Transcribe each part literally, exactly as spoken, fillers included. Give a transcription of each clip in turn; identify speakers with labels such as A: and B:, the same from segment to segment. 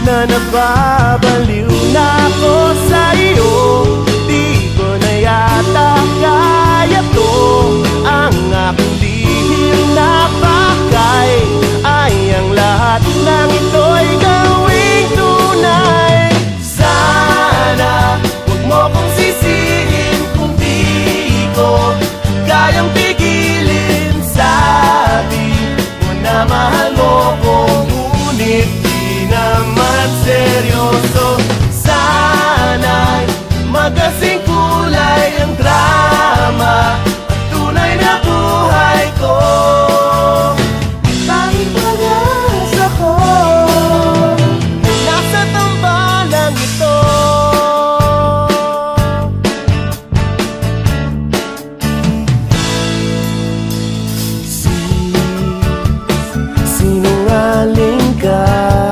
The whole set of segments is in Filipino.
A: na nababaliw na ako sa'yo. Di ko na yata kaya to. Ang aking lihim na bagay ay ang lahat ng ito'y gawing tunay. Sana huwag mo kong sisihin kung di ko kayang pigilin. Sabi mo na mahal mo ko, ngunit di naman seryoso. Sana'y magkasing kulay ang drama at tunay na buhay ko. Tanging pag-asa ko ay nasa tambalang ito. Sinungaling ka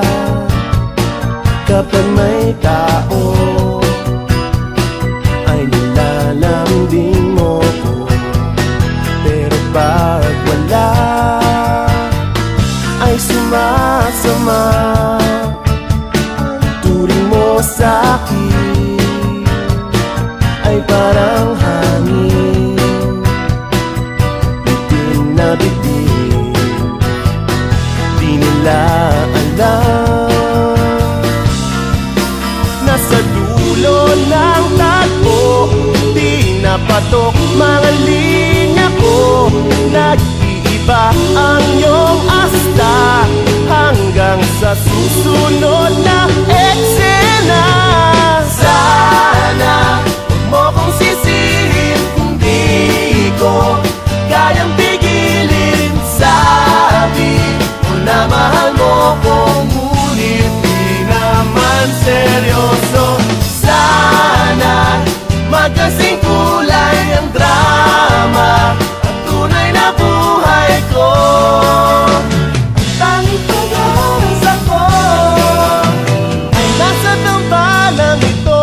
A: kapag may tao ay nilalambing mo ko, pero pag wala ay sumasama. Turing mo sa'kin ay parang hangin, bitin na bitin. Di nila alam, nasa dulo ng tagpo, di napatok mga linya ko. Nag-iiba ang iyong asta hanggang sa susunod na eksena. Sana huwag mo kong sisihin kung di ko kayang pigilin. Sabi mo na mahal mo ko, ngunit di naman seryoso. Sana magkasing kulay ang drama at tunay na buhay ko. Ang tanging pag-asa ko ay nasa tambalang ito.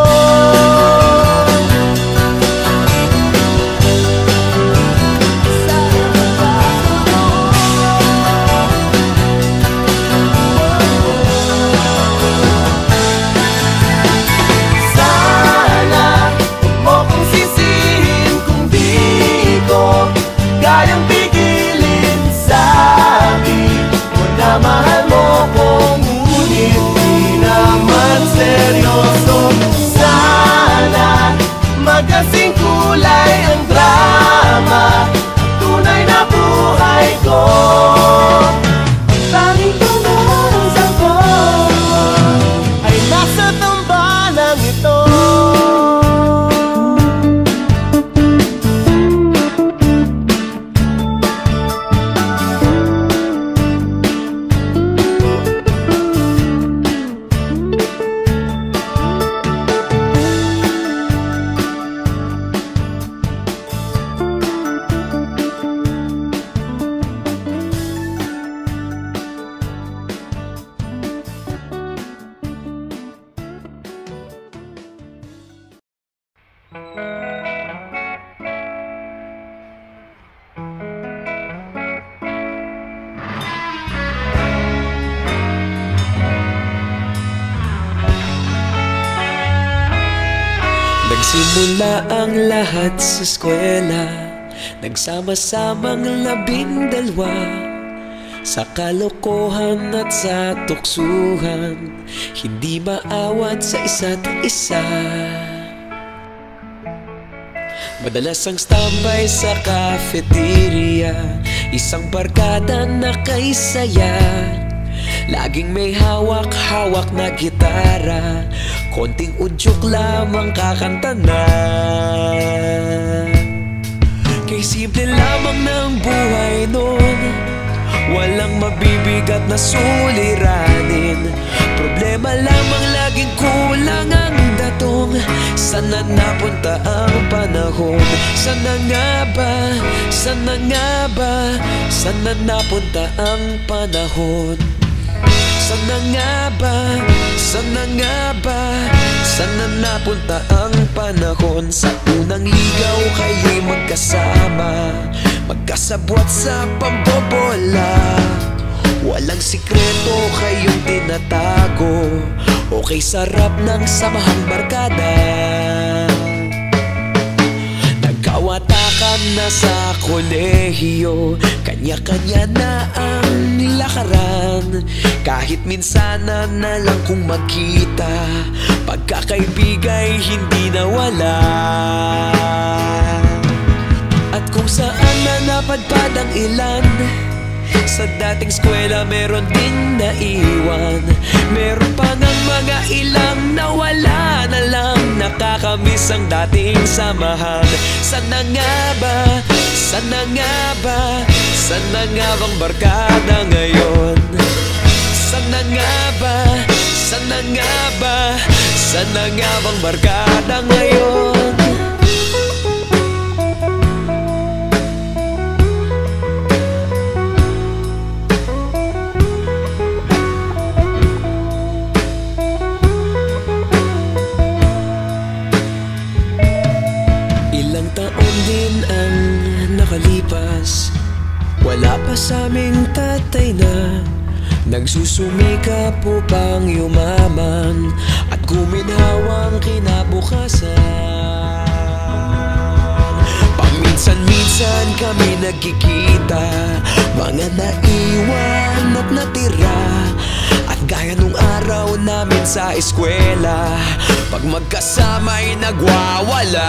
A: Kayang pigilin. Sabi mo na mahal mo ko, ngunit di naman seryoso. Sana magkasing kulay ang drama at tunay na buhay ko. Ang tanging pag-asa ko ay nasa tambalang ito.
B: Nagsimula ang lahat sa eskwela, nagsama-samang labing dalwa, sa kalokohan at sa tuksuhan, hindi maawat sa isa't isa. Madalas ang standby sa cafeteria, isang barkada na kay saya. Laging may hawak-hawak na gitara, konting udyok lamang kakanta na. Kay simple lamang ng buhay nun, walang mabibigat na suliranin. Problema lamang laging kulang ang datong. Sana napunta ang panahon? Sana nga ba? Sana nga ba? Sana napunta ang panahon? Sana nga ba? Sana nga ba? Sana napunta ang panahon? Sa unang ligaw kayo'y magkasama, magkasabwat sa pambobola. Walang sikreto kayong tinatago. Okay, sarap ng samahang barkada. Nagkawatakan na sa kolehiyo, kanya-kanya na ang lakaran. Kahit minsanan na lang kung magkita, pagkakaibigay hindi nawala. At kung saan na napadpad ang ilan, sa dating eskwela meron din naiwan. Meron pa ngang mga ilang nawala na lang, nakakamiss ang dating samahan. Sana nga ba, sana nga ba, sana nga bang barkada ngayon? Sana nga ba, sana nga ba, sana nga bang barkada ngayon? Ilang taon din ang nakalipas, wala pa sa aming tatay na nagsusumikap upang yumaman at guminhawang kinabukasan. Paminsan-minsan kami nagkikita, mga naiwan at natira. At gaya nung araw namin sa eskwela, pag magkasama'y nagwawala.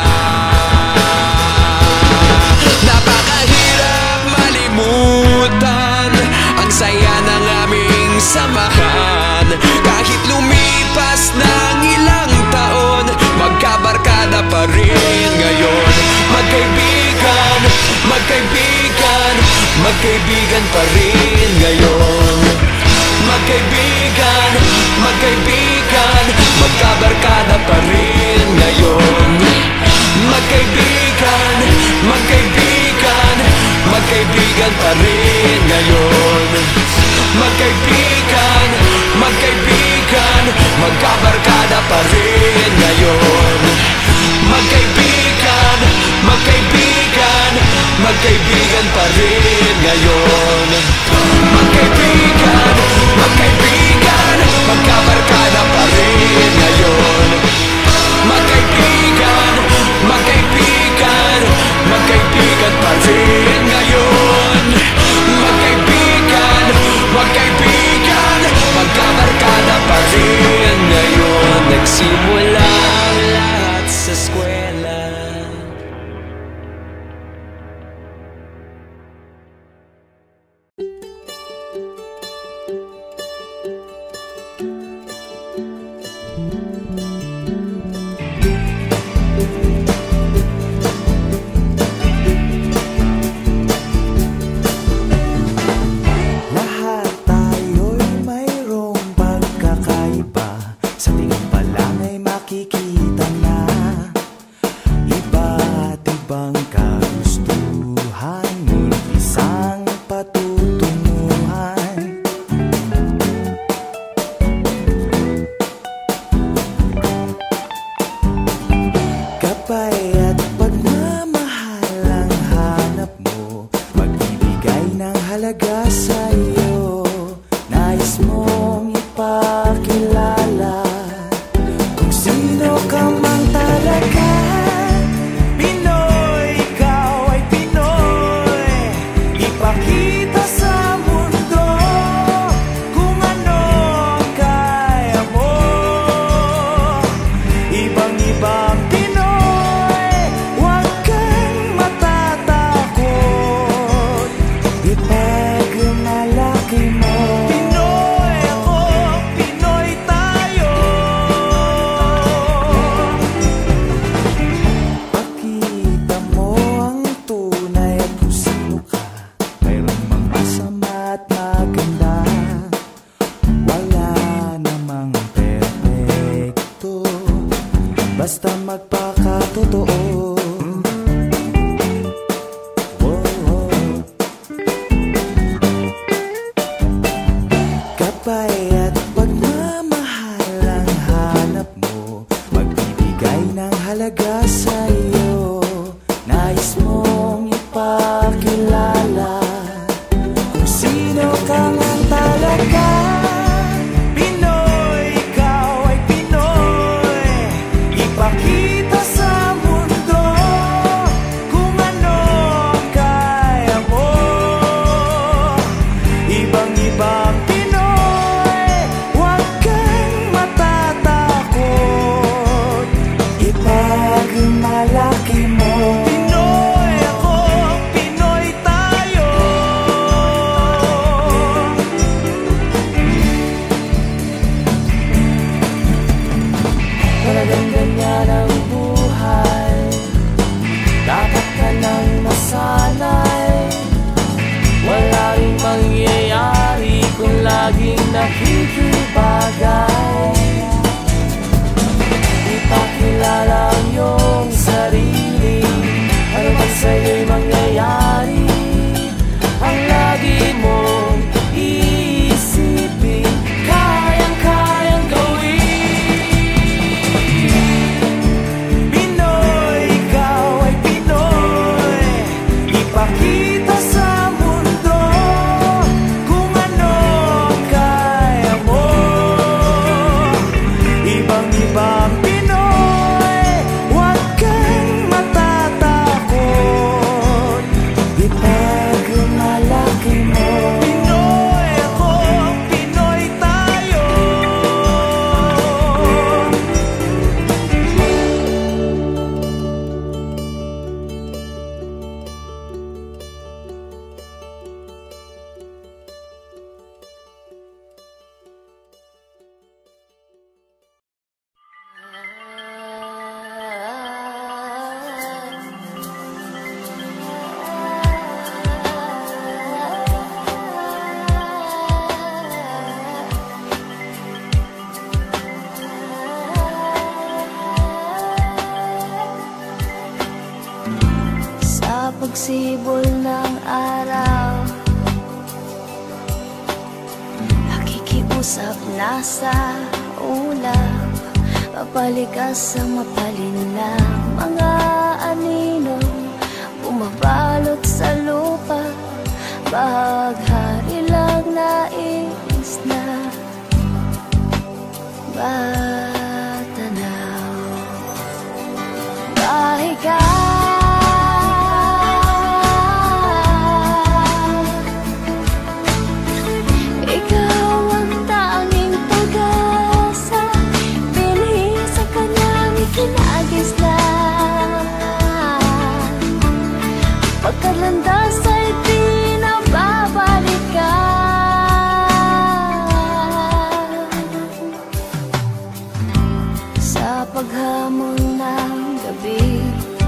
B: Napakahirap malimutan ang saya ng aming samahan. Kahit lumipas ng ilang taon, magkabarkada pa rin ngayon. Magkaibigan, magkaibigan, magkaibigan pa rin ngayon. Magkaibigan, magkaibigan, magkabarkada pa rin ngayon. Magkaibigan, magkaibigan, magkaibigan pa rin ngayon. Magkaibigan, magkaibigan, magkabarkada pa rin ngayon. Magkaibigan, magkaibigan, magkaibigan pa rin ngayon. Magkaibigan, magkaibigan, magkabarkada pa rin ngayon. Magkaibigan, magkaibigan, magkaibigan pa rin ngayon. Magkaibigan, magkaibigan, magkabarkada pa rin ngayon. Nagsimula ang lahat sa eskwela.
A: basta magpakatotoo. Kapay at pagmamahal ang hanap mo, magbibigay ng halaga sa'yo. Nais mong ipakilala kung sino ka mang tayo.
C: pagsibol ng araw, nakikiusap na sa ulap, mapalikas ang mapalinlang mga anino, bumabalot sa lupa, bahaghari lang nais na matanaw. Bahay ka, ikaw ang tanging pag-asa, binhi sa kanyang ikinagis na pagkalandas ay di na babalikan. Sa paghamon ng gabi,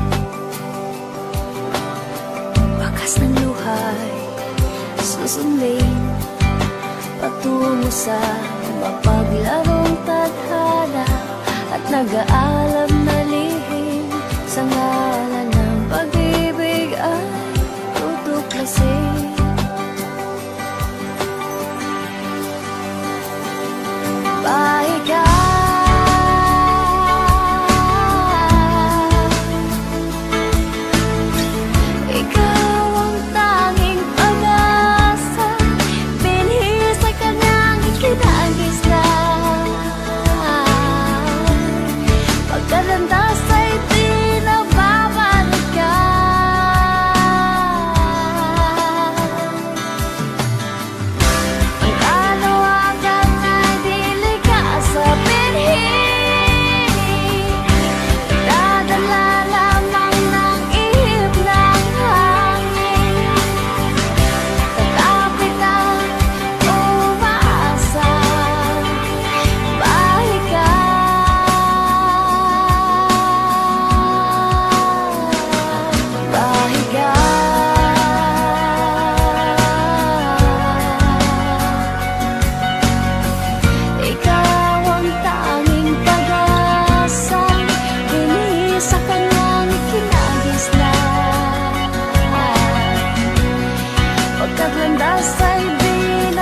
C: bakas ng luhay susundin patungo sa mapaglarong tadhana, at nag-aalam na lihim sa ngalan ng pag-ibig ay tutuklasin. Bahay ka, ikaw ang tanging pag-asa, binhi sa kanyang ikinagis na pagkalandas ay di na babalikan. Ang kalawagan ay dili ka sa binhi, dadala lamang ng ihip ng hangin, kakapit ang umaasa. Bahay ka, bahay ka, ikaw ang tanging pag-asa, binhi sa kanyang ikinagis na pagkalandas ay di na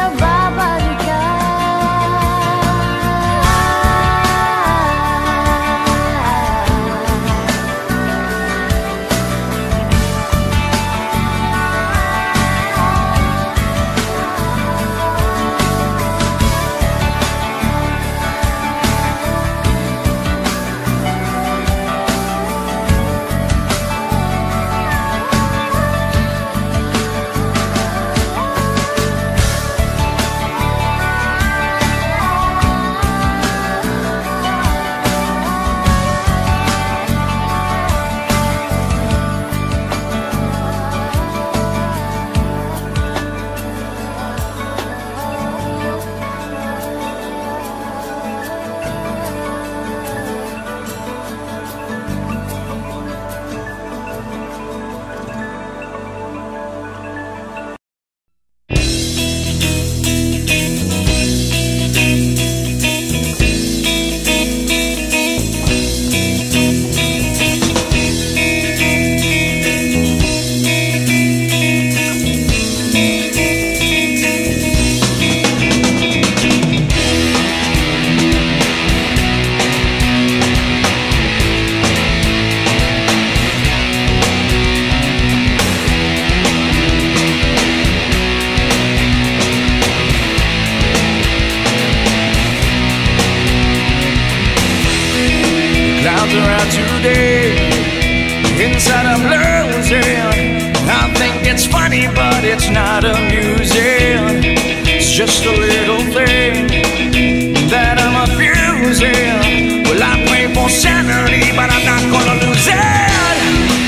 D: clouds around today. Inside I'm losing. I think it's funny, but it's not amusing. It's just a little thing that I'm abusing. Well, I pray for sanity, but I'm not gonna lose it.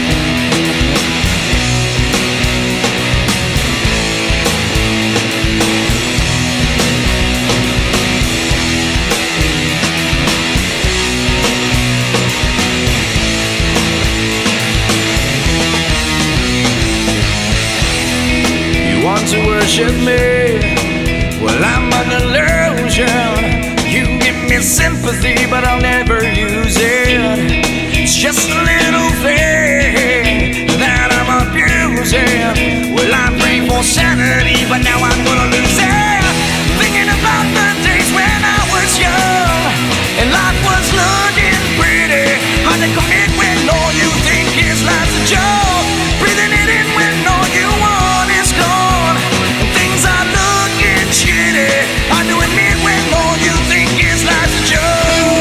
D: To worship me, well, I'm an illusion. You give me sympathy, but I'll never use it. It's just a little thing that I'm abusing. for sanity, but now I'm gonna lose it. Thinking about the days when I was young and life was looking pretty. Hard to commit when all you think is life's a joke. Breathing it in when all you want is gone and things are looking shitty. Hard to admit when all you think is life's a joke.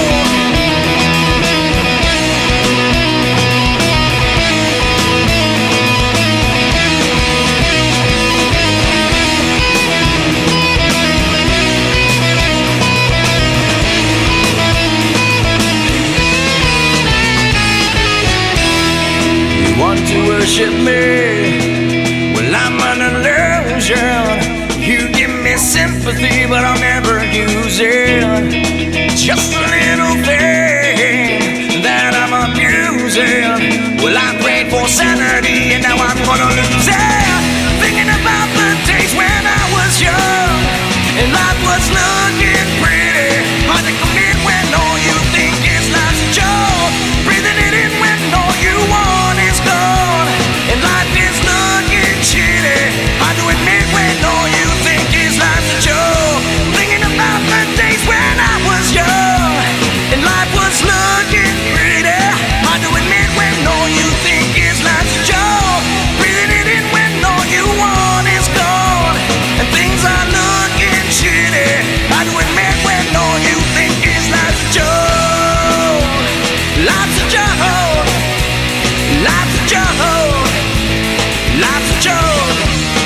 D: Want to worship me? Well, I'm an illusion. You give me sympathy, but I'll never use it. Just a little thing that I'm abusing. Well, I prayed for sanity, and now I'm gonna lose it. Thinking about the days when I was young and life was looking pretty. Hard to commit when all you think is life's a joke. Breathing it in when all you want is gone and life is looking shitty. Hard to admit when all you think is life's a joke. Thinking about the days when I was young and life was looking pretty. Hard to admit when all you think is life's a joke. Breathing it in when all you want is gone and things are looking shitty. Hard to admit when all you think is life's a joke. Life's a joke. Life's a joke. Life's a joke.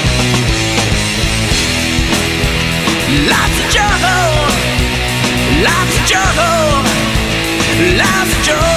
D: Life's a joke. Life's a joke. Life's a joke.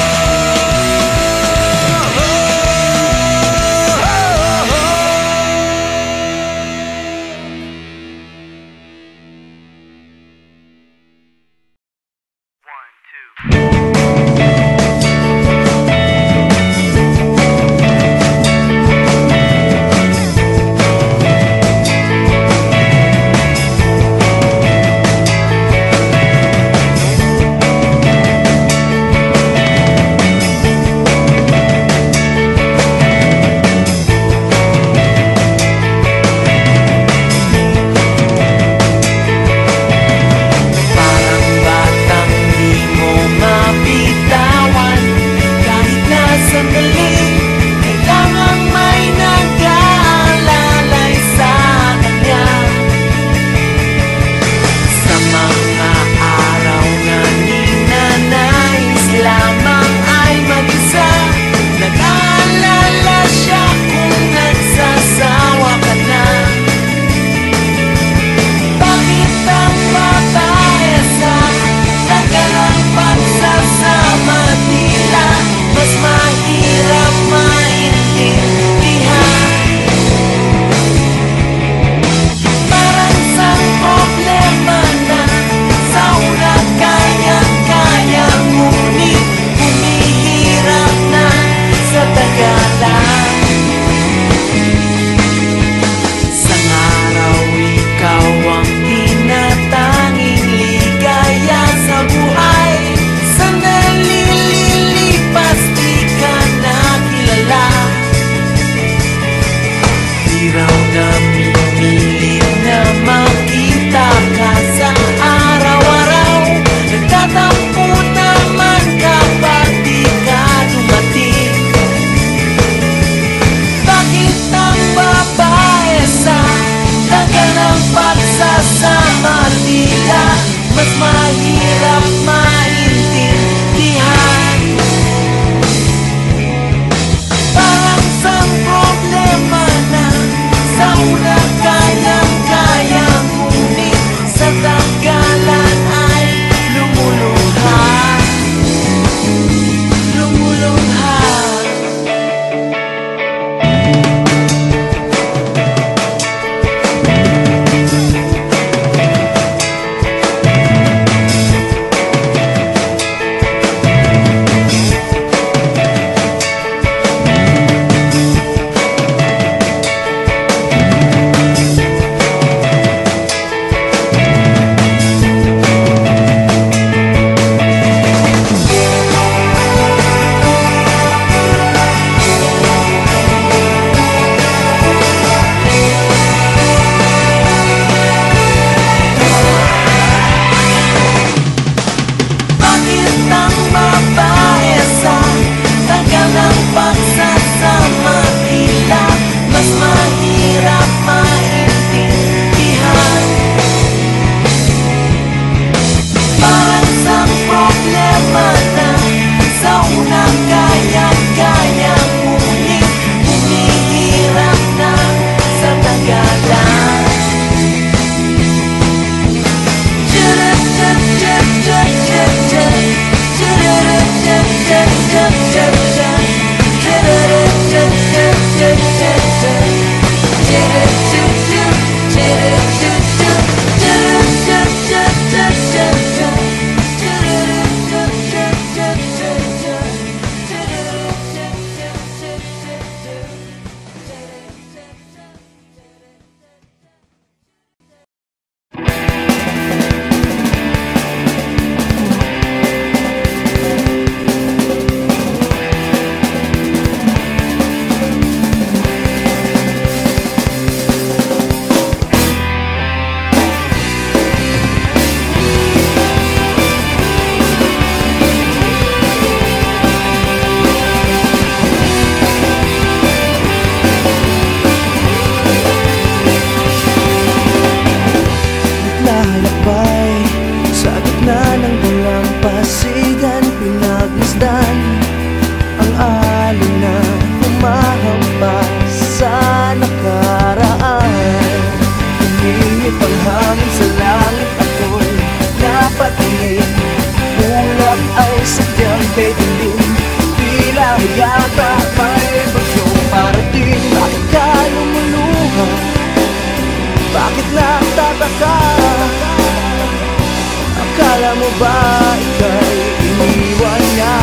A: ba ika'y iniwan na?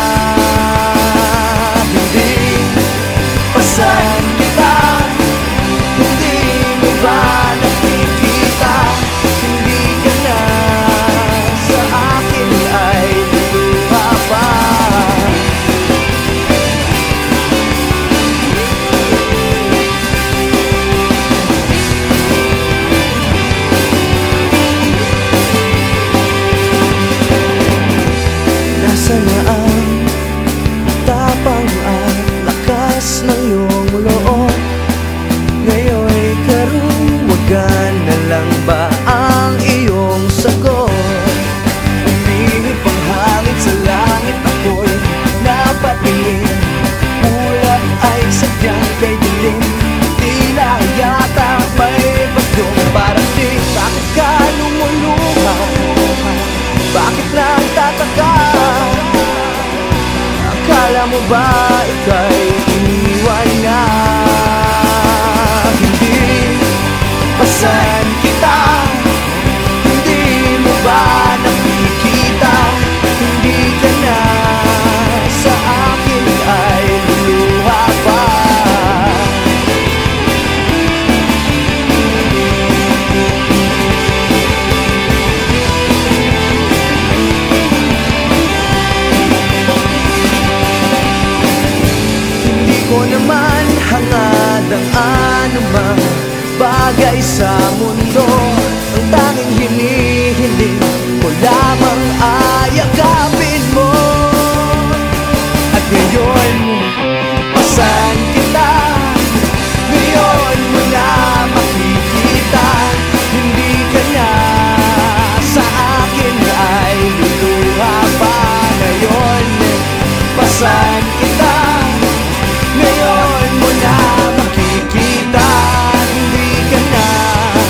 A: Hindi pasan kita, hindi mo ba nakikita? Hindi ka na sa akin ay luluha pa. Nasaan na ang tapang at lakas ng iyong loob? Ngayon'y karuwagan na lang ba ang iyong sagot? Umihip ang hangin sa langit, ako'y napatingin. Ulap ay sadyang kay dilim, tila yata may bagyong parating. Bakit ka lumuluha? Bakit nagtataka? Akala mo ba ika'y iniwan na? Hindi pasan kita, hindi mo ba nakikita? Hindi ka na sa akin ay luluha pa. Hindi ko naman hangad ang anumang bagay sa mundo. Ang tanging hinihiling ko lamang ay yakapin mo. At ngayon, pasan kita, ngayon mo na makikita. Hindi ka na sa akin ay luluha pa. Ngayon, pasan kita, ngayon mo na makikita. Hindi ka na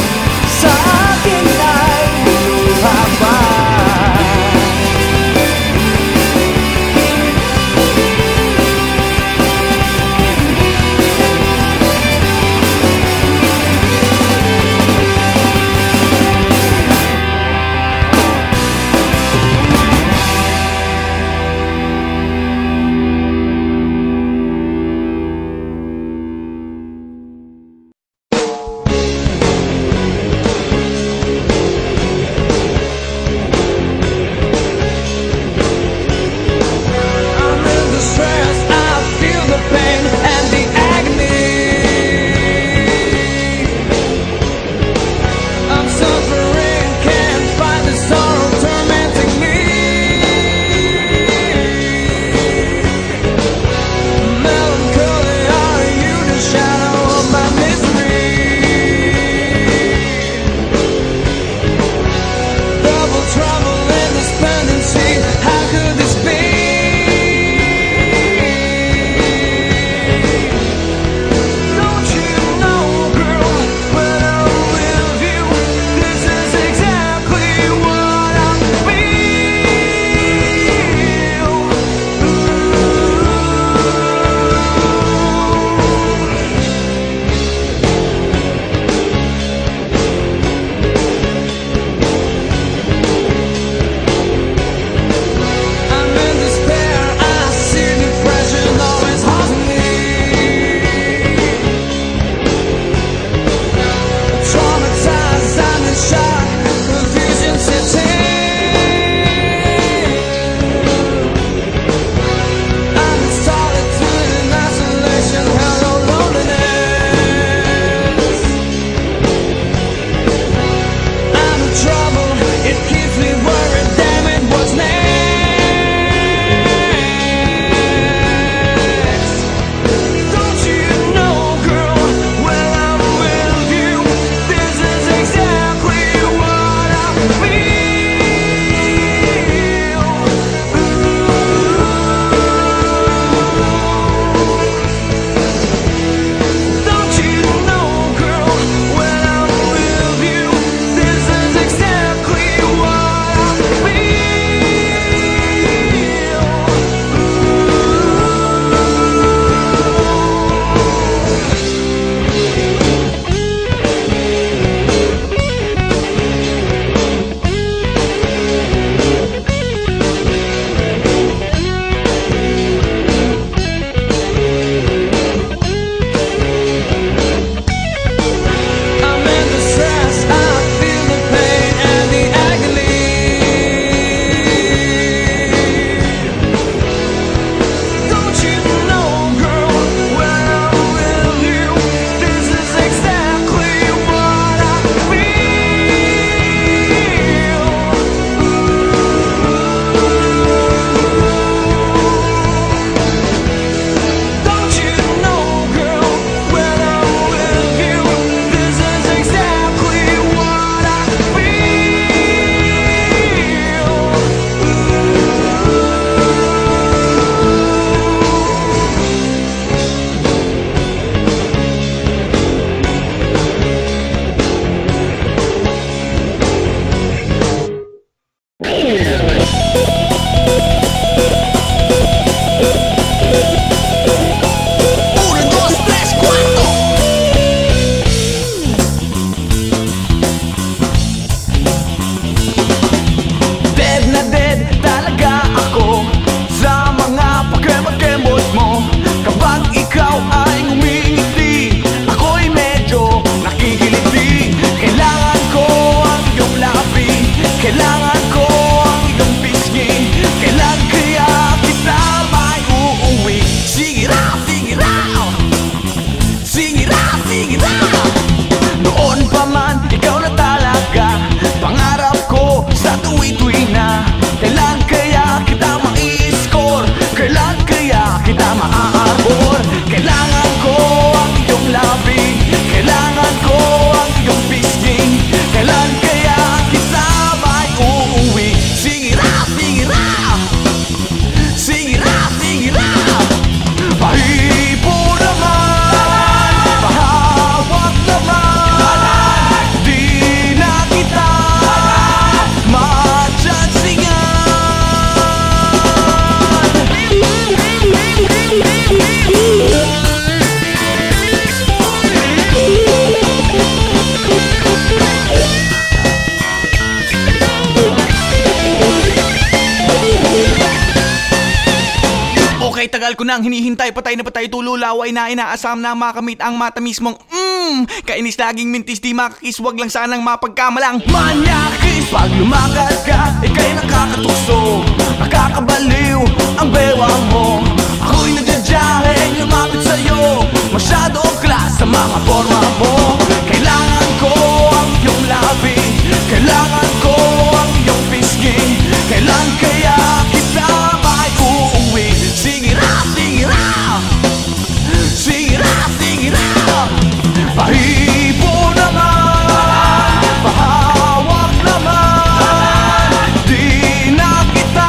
E: Okay, tagal ko nang hinihintay, patay na patay, tululaway na inaasam na makamit ang mata mismong mmm, kainis laging mintis, di makakis, wag lang sanang mapagkamalang manyakis. Pag lumakad ka, ika'y nakakatukso, nakakabaliw ang bewang mo. Ako'y nagdadyahin, lumapit sa'yo, masyadong klas sa mga forma mo. Kailangan ko ang iyong labi, kailangan ko ang iyong pisngi. Kailan kaya kita maiuwi? Sige na, sige na, sige na, sige na. Pahibo naman, pahawak naman, di na kita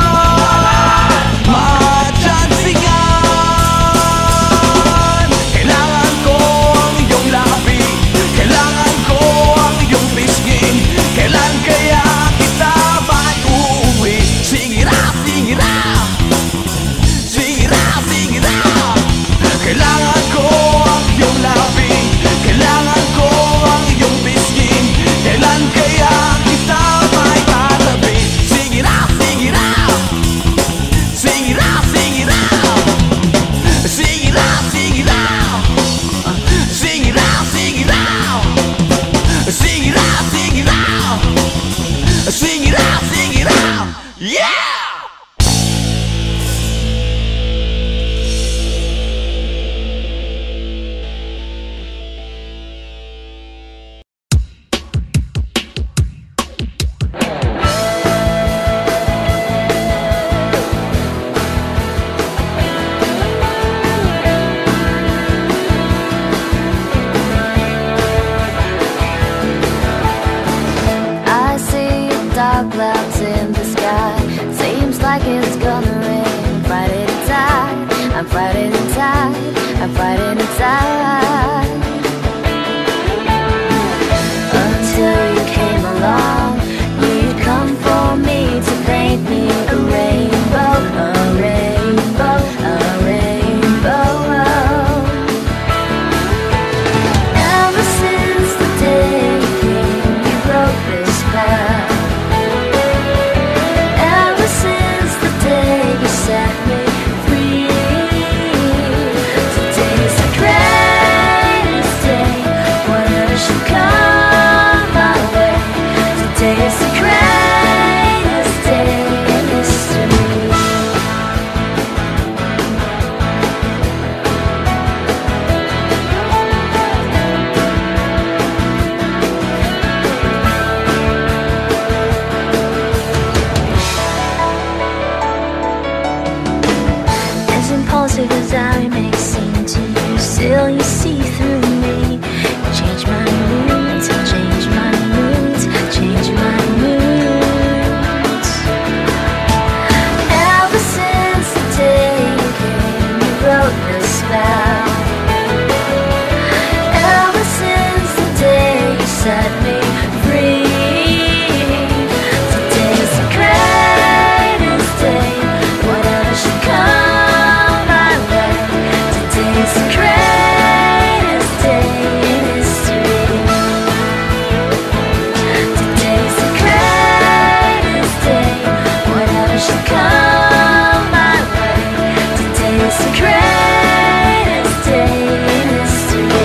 E: matyansingan. Kailangan ko ang iyong labi, kailangan ko ang iyong pisngi. Kailan kaya kita maiuwi? Sige na, sige na, sige na, sige na. Kailangan ko ang iyong labi, kailangan ko ang iyong pisngi. Kailan kaya kita maitatabi? Sige na, sige na, sige na, sige na, sige na, sige na, sige na, sige na, sige na, sige na, sige na, sige na, yeah!
C: I see dark clouds in the sky. Seems like it's gonna rain. Frightened inside, I'm frightened inside, I'm frightened inside. Until you came along, you'd come for me to paint me a rainbow, a rainbow, a rainbow. Ever since the day you came, you broke this spell. Ever since the day you set me free, today's the greatest day. Whatever should come my way, today's the greatest day in history. As impulsive as I may seem to you, still you see through me. You change my moods, change my moods, change my moods. Ever since the day you came, you broke the spell. Ever since the day you set me free, today's the greatest day. Whatever should come my way, today's the greatest day in history. Today's the greatest day. Whatever should come my way, today's the greatest day in history.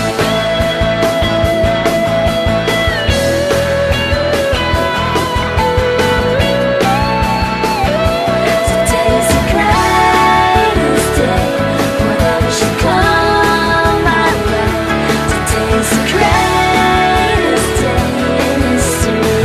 C: Today's the greatest day. Whatever should come my way, today's the greatest day in history.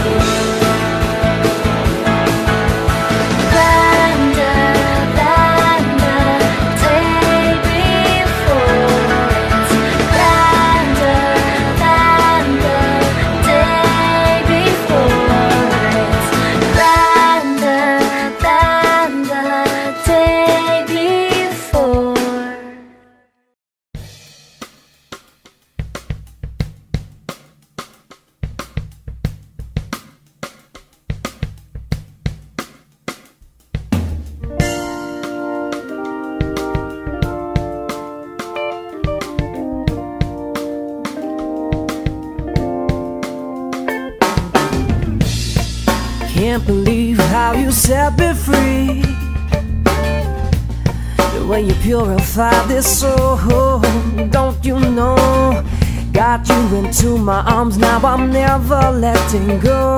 C: Grander than the day before. It's grander than the day before. It's grander than the day before.
A: Can't believe how you set me free.
F: when you purify this soul. Don't you know? Got you into my arms, now I'm never letting go.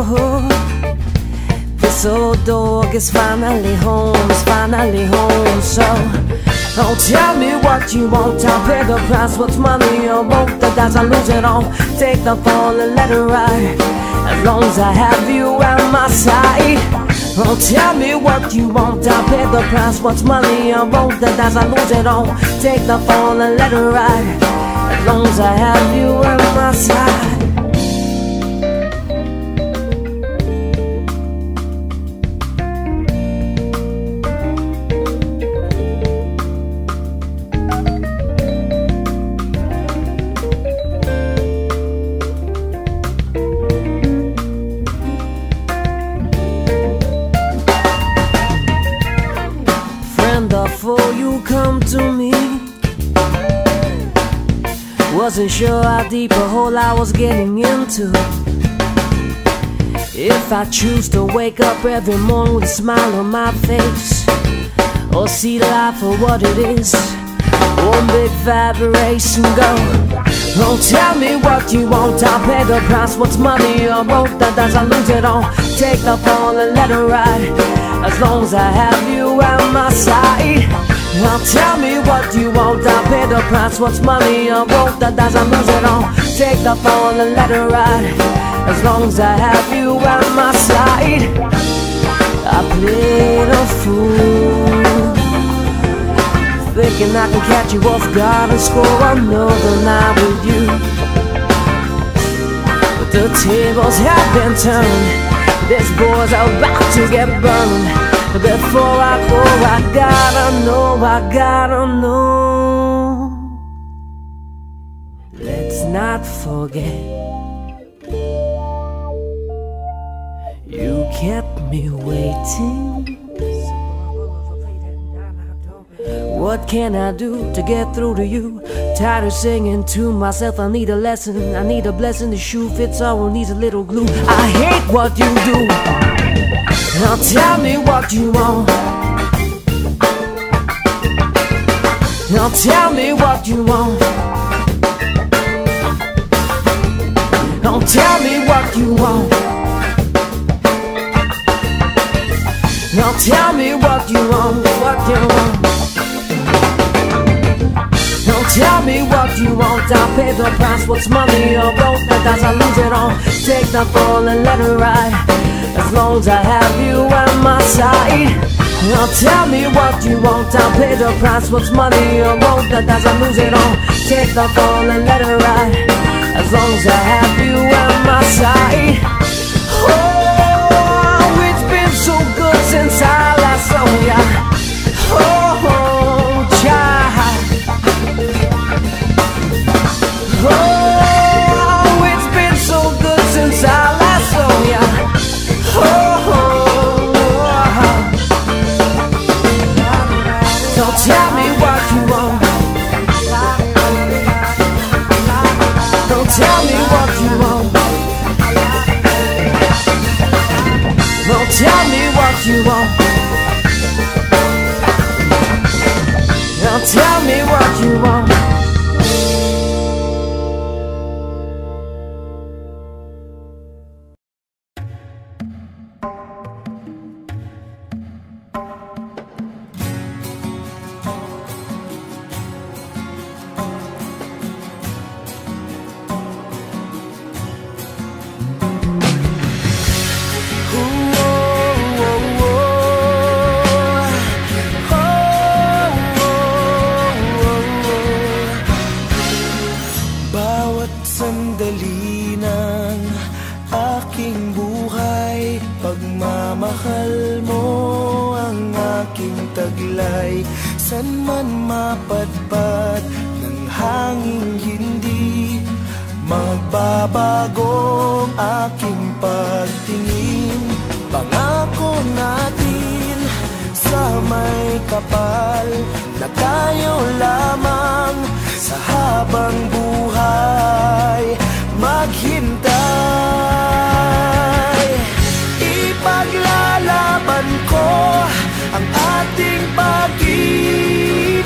F: This old dog is finally home, is finally home. So don't tell me what you want, I'll pay the price. What's money or both the dice, I lose it all. Take the fall and let it ride, as long as I have you at my side. Don't tell me what you want, I'll pay the price. What's money or both the dice, I lose it all. Take the fall and let it ride, as long as I have you at my side. Before you come to me, wasn't sure how deep a hole I was getting into. If I choose to wake up every morning with a smile on my face, or see life for what it is, one big vibration go. Don't tell me what you want, I'll pay the price. What's money or both the dice, I lose it all. Take the fall and let it ride, as long as I have you at my side. Now tell me what you want, I'll pay the price. What's money or both the dice, I lose it all. Take the fall and let it ride, as long as I have you at my side. I played a fool, thinking I can catch you off guard and score another night with you. But the tables have been turned, this boy's about to get burned. Before I go, I gotta know, I gotta know. Let's not forget, you kept me waiting. What can I do to get through to you? Tired of singing to myself, I need a lesson, I need a blessing. The shoe fits all, needs a little glue. I hate what you do. Now tell me what you want. Now tell me what you want. Now tell me what you want. Now tell me what you want, what you want. Now tell me what you want, I'll pay the price. What's money or both the dice, I lose it all. Take the fall and let it ride, as long as I have you at my side. Now tell me what you want, I'll pay the price. What's money or both the dice, I lose it all. Take the fall and let it ride, as long as I have you at my side. Oh, it's been so good since I last saw ya. Oh, child. Oh, it's been so good since I last saw ya. Oh, so tell me what you want. Don't tell me what you want. Don't tell me what you want. Now tell me what you want.
E: Pagmamahal mo ang aking taglay, san man mapadpad ng hanging hindi magbabago ang aking pagtingin. Pangako natin sa may kapal na tayo lamang sa habang buhay maghintay. Ipaglalaban ko ang ating pag-ibig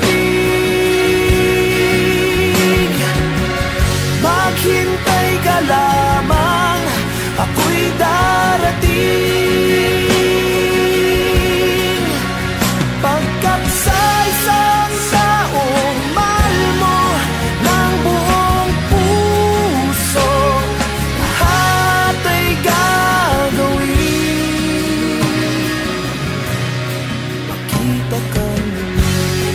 E: Pagkat sa isang taong mahal mo ng buong puso, lahat ay gagawin. Makita ka muli,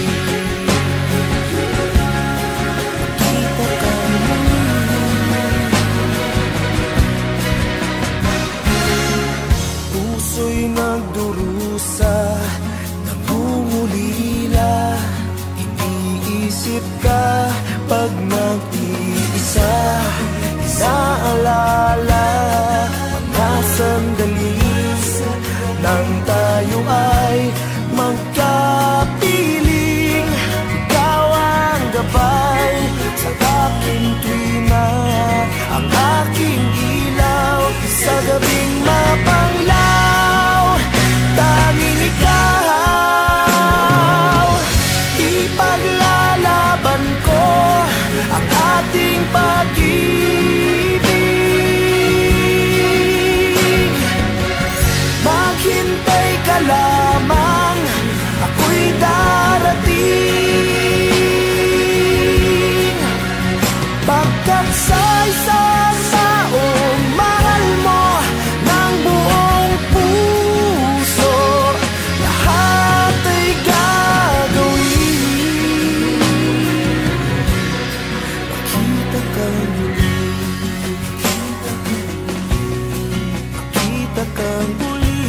E: makita ka puso'y nagdurusa, nangungulila, iniisip ka pag nag-iisa. Inaalala mga sandali nang tayo ay magkapiling. Ikaw ang gabay sa aking tuwina, ang aking ilaw sa gabing mapanglaw. Tanging ikaw, ipaglalaban ko ang ating pag-ibig. Maghintay ka lamang, ako'y darating. Pagkat sa isang taong mahal mo ng buong puso, lahat ay gagawin. Makita ka muli, makita ka muli,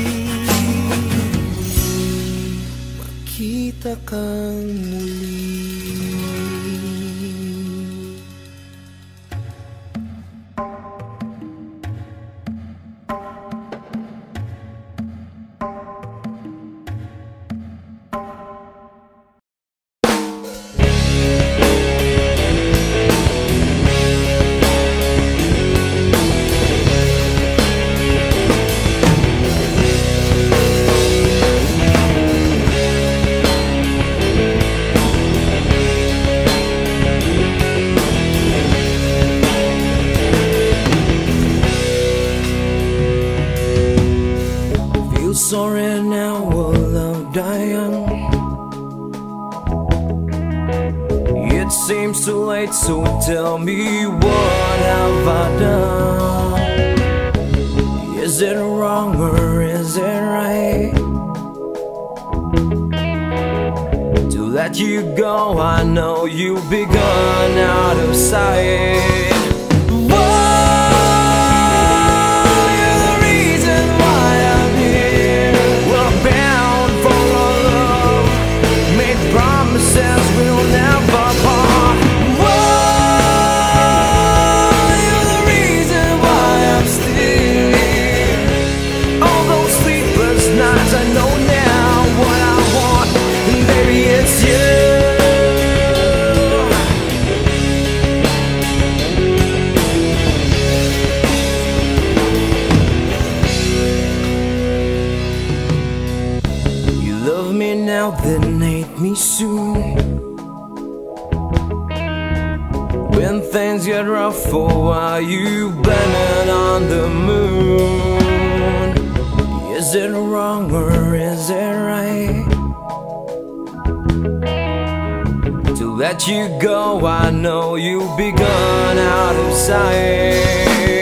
E: makita ka muli. Sorry now, will love die young? It seems too late, so tell me, what have I done? Is it wrong or is it right to let you go? I know you've begun out of sight. Promises we'll never part. Whoa, you're the reason why I'm still here. All those sleepless nights, I know now what I want, and baby it's you. You love me now, then hate me soon. When things get rough for a while, you blame on the moon. Is it wrong or is it right to let you go? I know you've begun out of sight.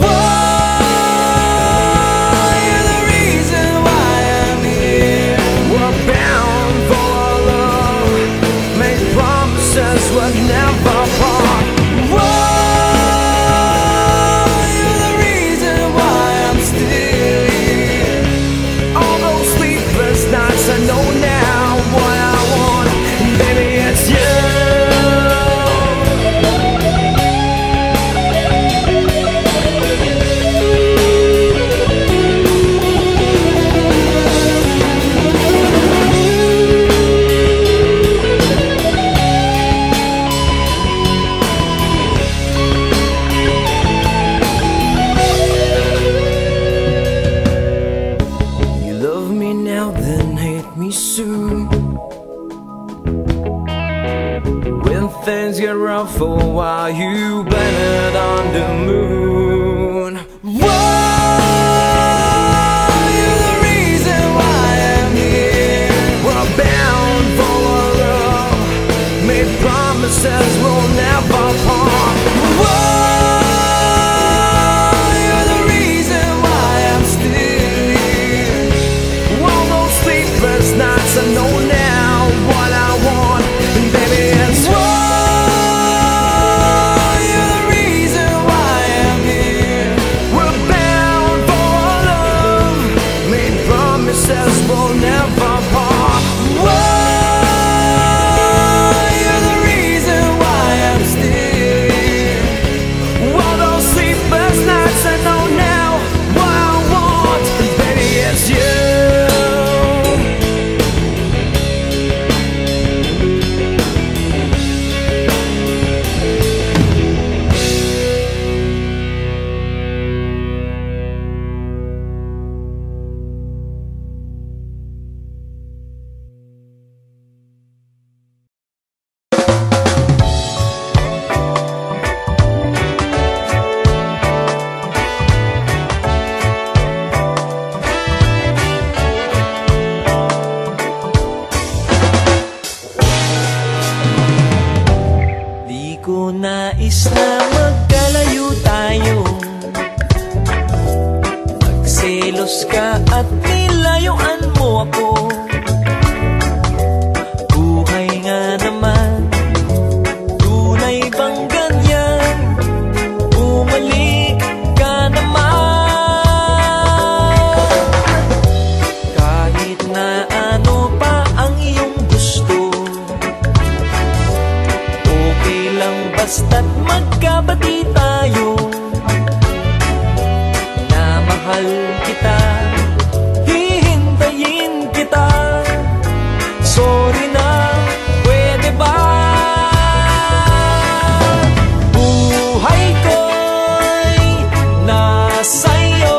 E: Would never part. Whoa, you're the reason why I'm still here. All those sleepless nights, I know now what I want, and baby it's you. Things get rough for a while, you blame it on the moon. Whoa, you're the reason why I'm here. Well,
B: Nais na magkalayo tayo, magselos ka at nilayuan mo ako. Buhay nga naman, tunay bang ganyan? Bumalik ka naman. Kahit na ano pa ang iyong gusto, okay lang basta't magkabati tayo. Na mahal kita, hihintayin kita. Sorry na, pwede ba? Buhay ko'y nasa'yo,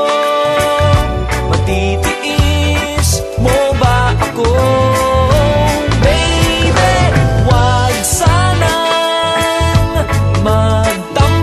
B: matitiis mo ba ako? Baby, wag sanang magtampo.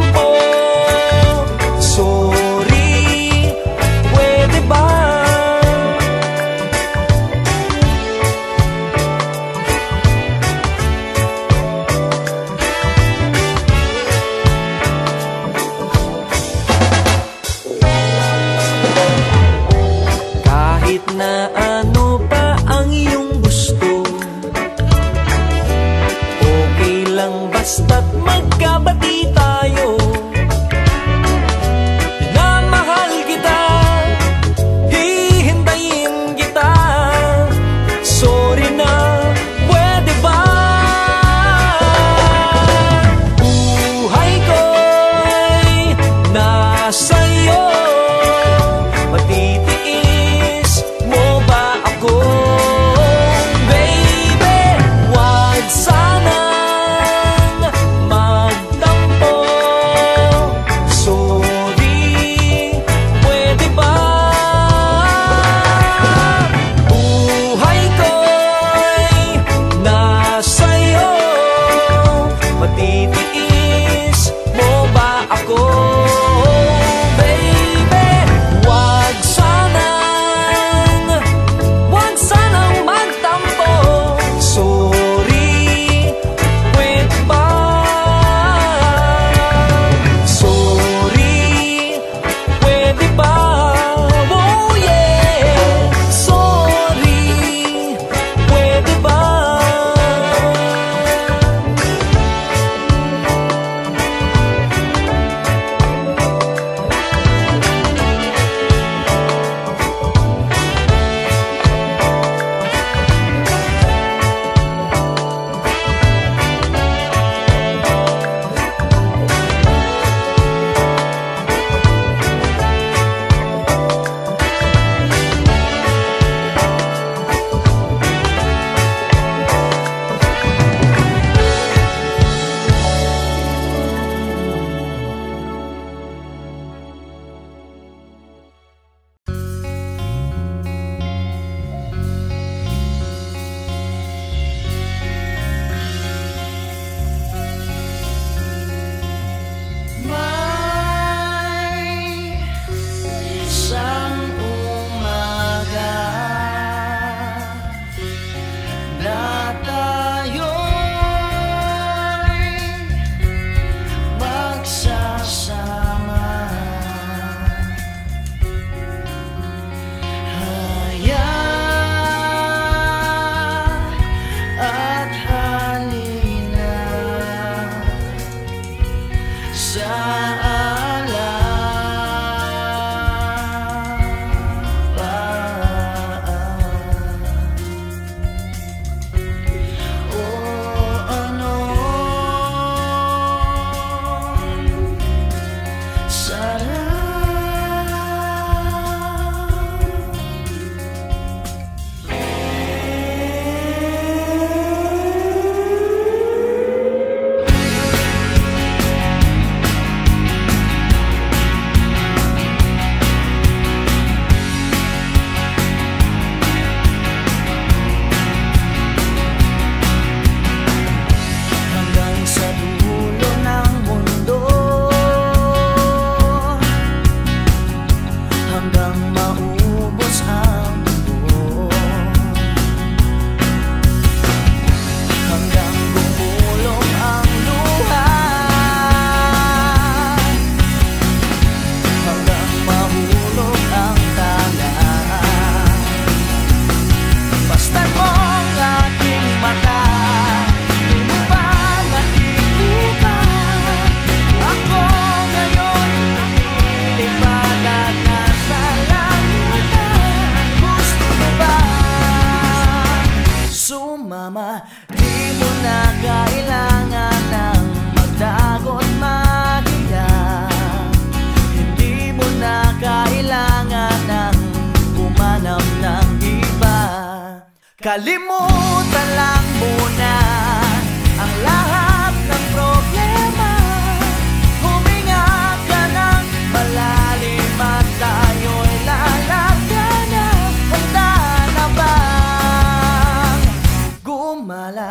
E: Sumama, di mo na kailangan ng magdagot mahiya. Hindi mo na kailangan ng umanap ng iba. Kalimutan lang muna ang lahat ng problema. Huminga ka ng malalim at tayo'y lalagyan na. Handa na bang gumala?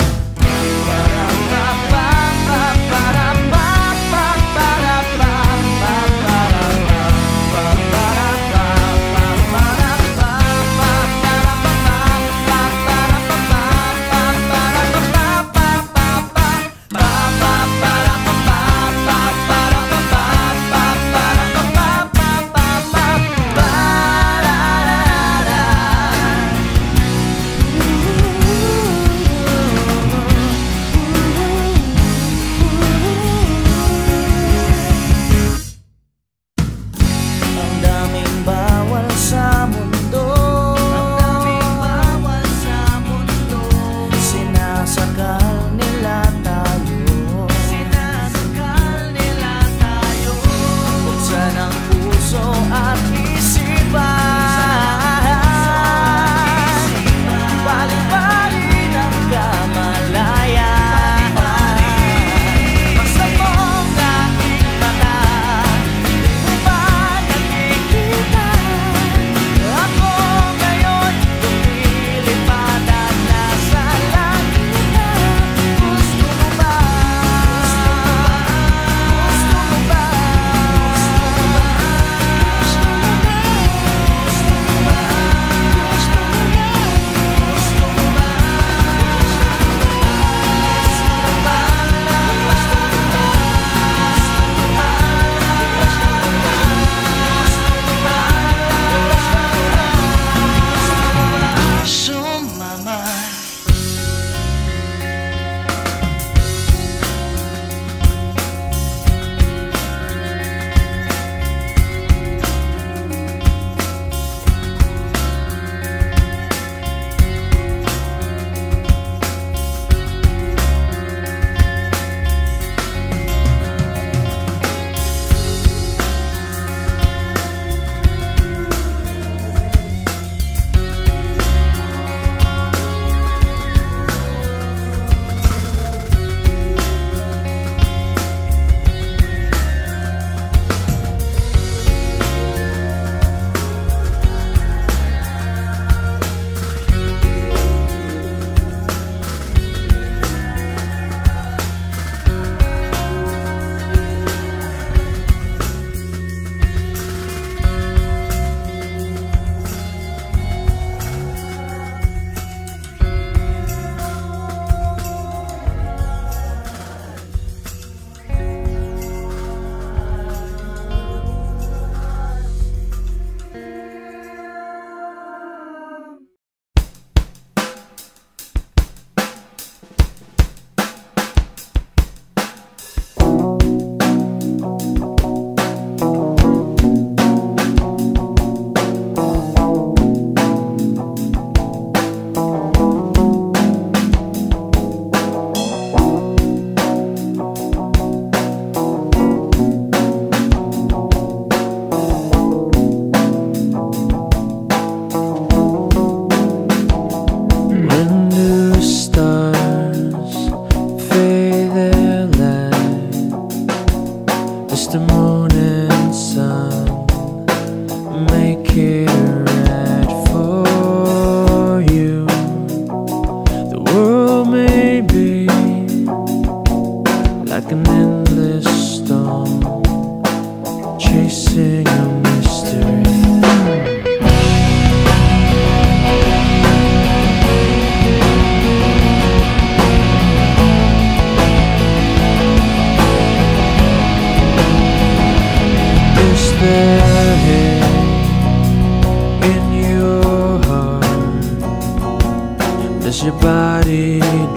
A: Does your body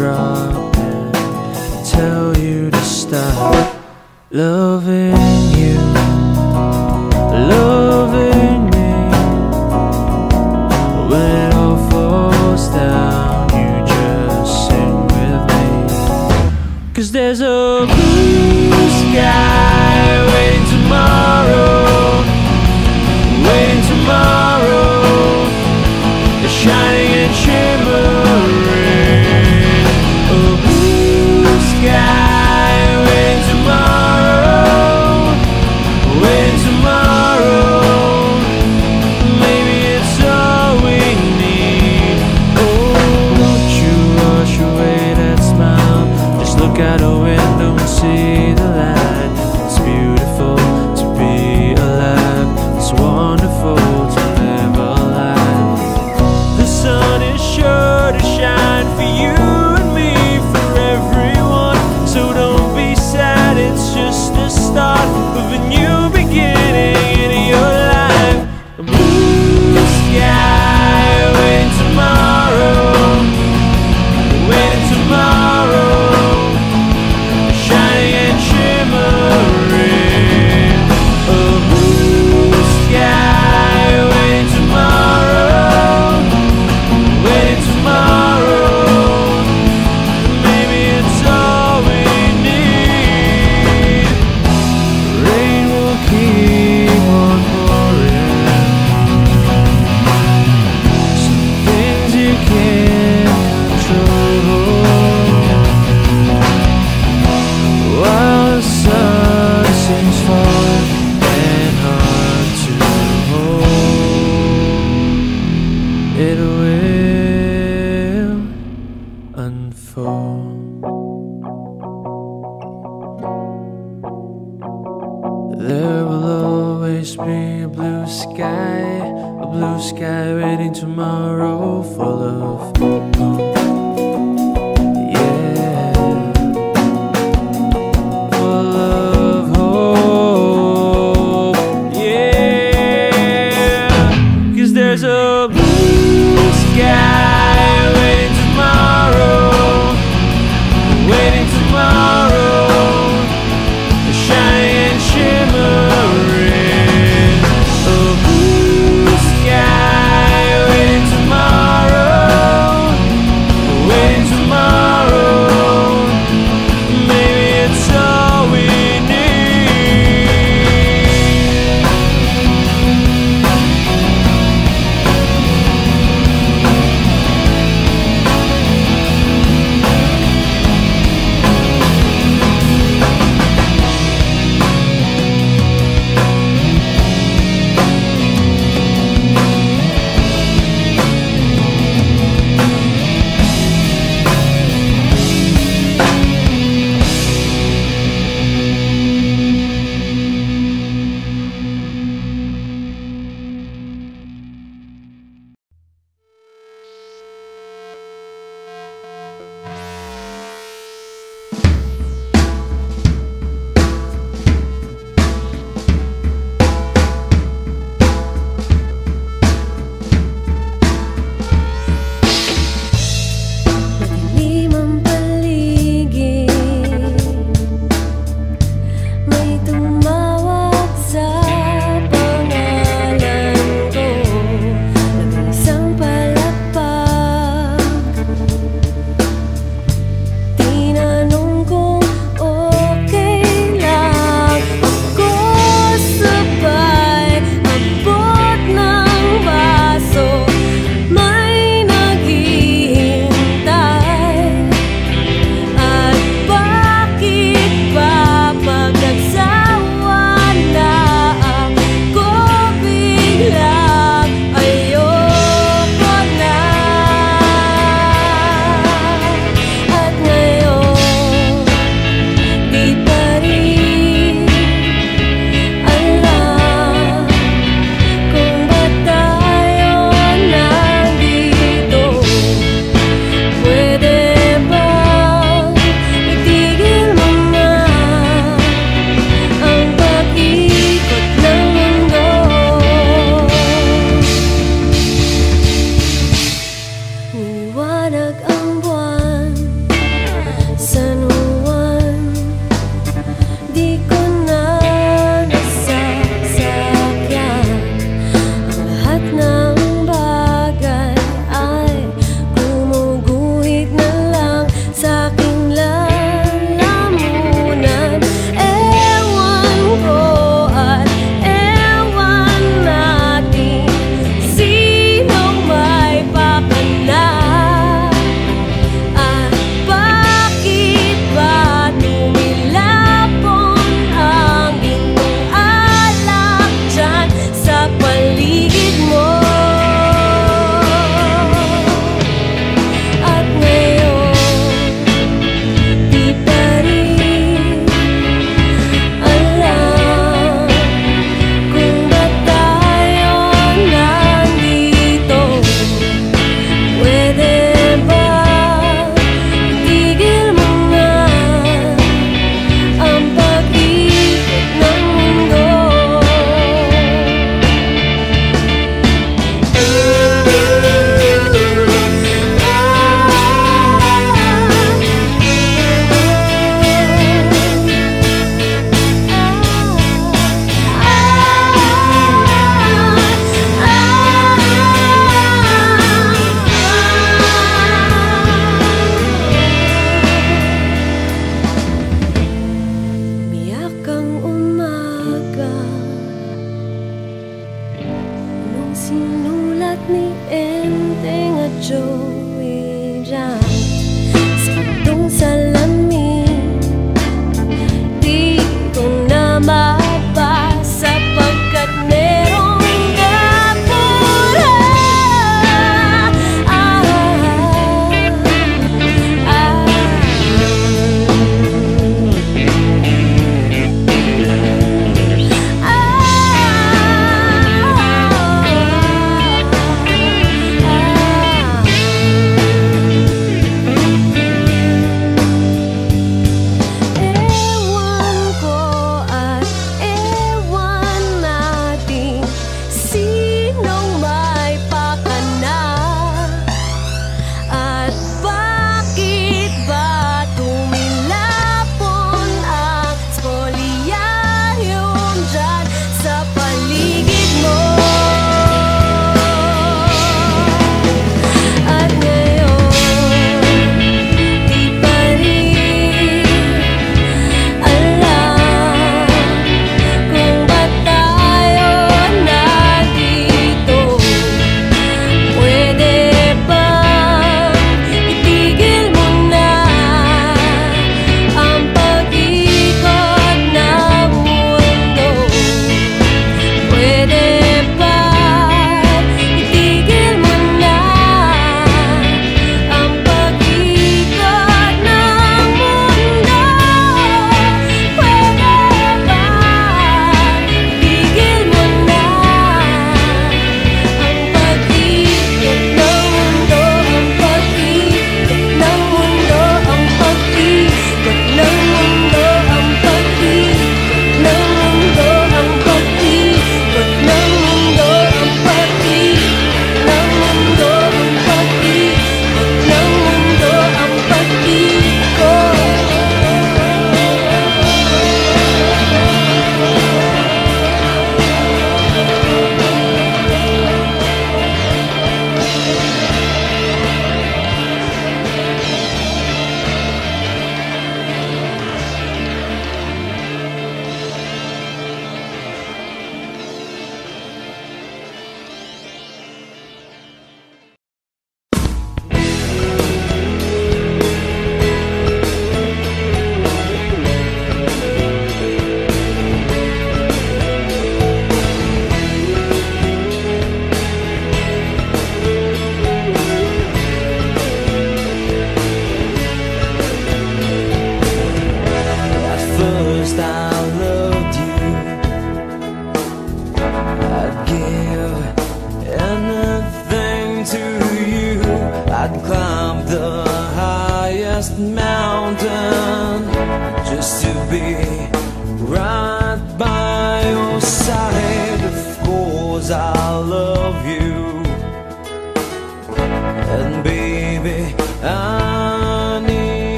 A: drop and tell you to stop loving you, loving me? When it all falls down, you just there's a blue sky waiting tomorrow, waiting tomorrow, shining and shimmering. A blue sky waiting tomorrow, waiting tomorrow. Maybe it's all we need. Oh, won't you wash away that smile? Just look out a window and see the light. It's beautiful to be alive. It's wonderful to live a life. The sun is sure to shine for you and me, for everyone. So don't be sad, it's just the start of a new beginning in your life. A blue sky waiting tomorrow, waiting tomorrow, shining and shimmering. A blue sky waiting tomorrow, waiting tomorrow. Maybe it's all we need. Rain will keep on pouring. Some things you can't control, while the sun seems far and hard to hold. It will unfold. There will always be a blue sky, a blue sky waiting tomorrow, full of hope. Yeah, full of hope. Yeah, 'cause there's a blue sky waiting tomorrow, waiting tomorrow, shining and shimmering. A blue sky waiting tomorrow,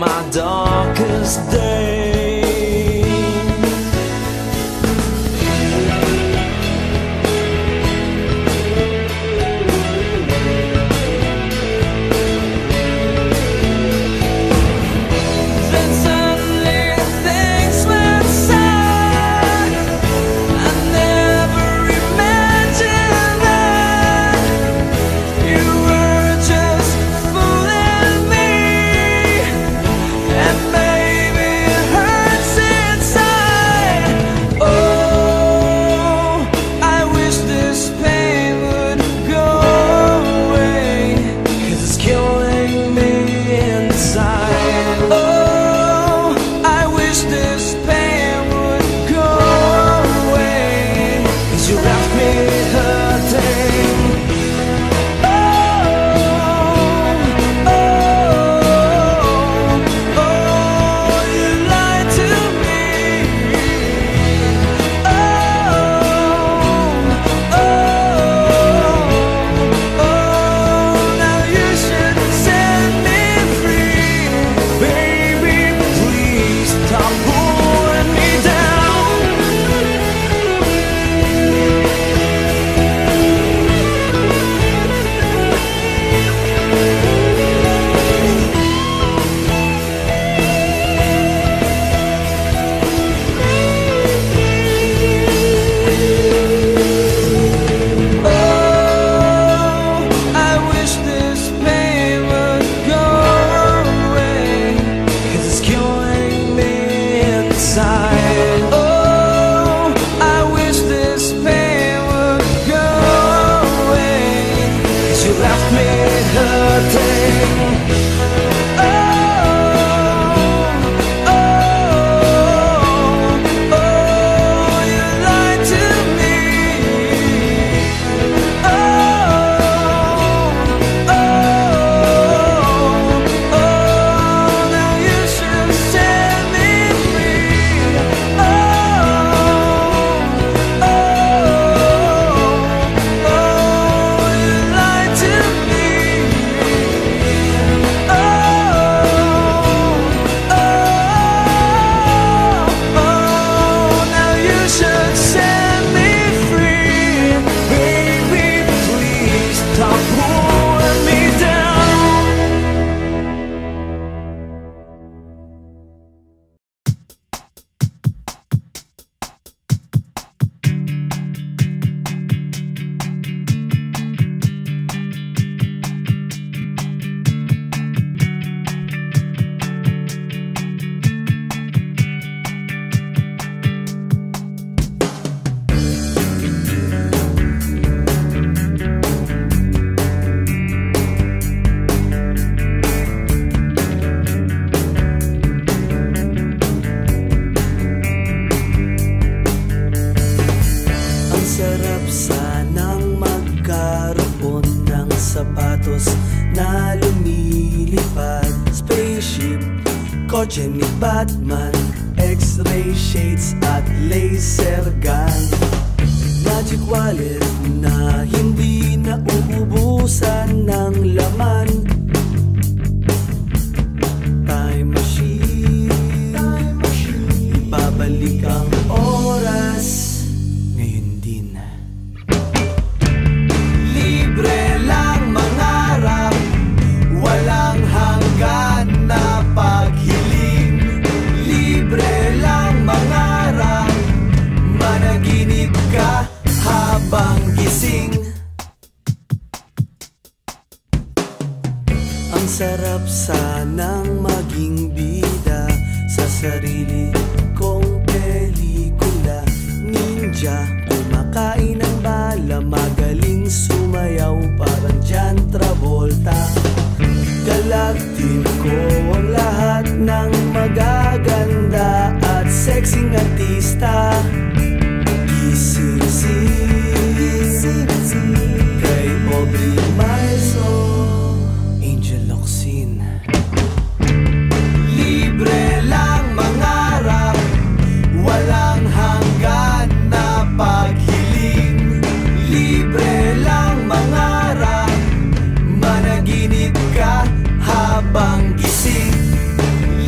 B: my darkest day.
E: Na lumilipad, spaceship, kotse ni Batman, X-ray shades at laser gun, magic wallet na hindi nauubusan ng laman, time machine, time machine, ibabalik ang oras ngayon din. Libre lang mangarap, walang hanggan na paghiling. Libre lang mangarap, managinip ka habang gising. Ang sarap sanang maging bida sa sarili kong pelikula. Ninja, kumakain ng bala, magaling sumayaw parang John Travolta. Galaktin ko ang lahat ng magaganda at sexing artista. Gising-sing kay Aubrey Miles o Angel Locsin. Libre lang mangarap, walang hanggan na paghiling. Libre lang mangarap, managinip ka habang gising.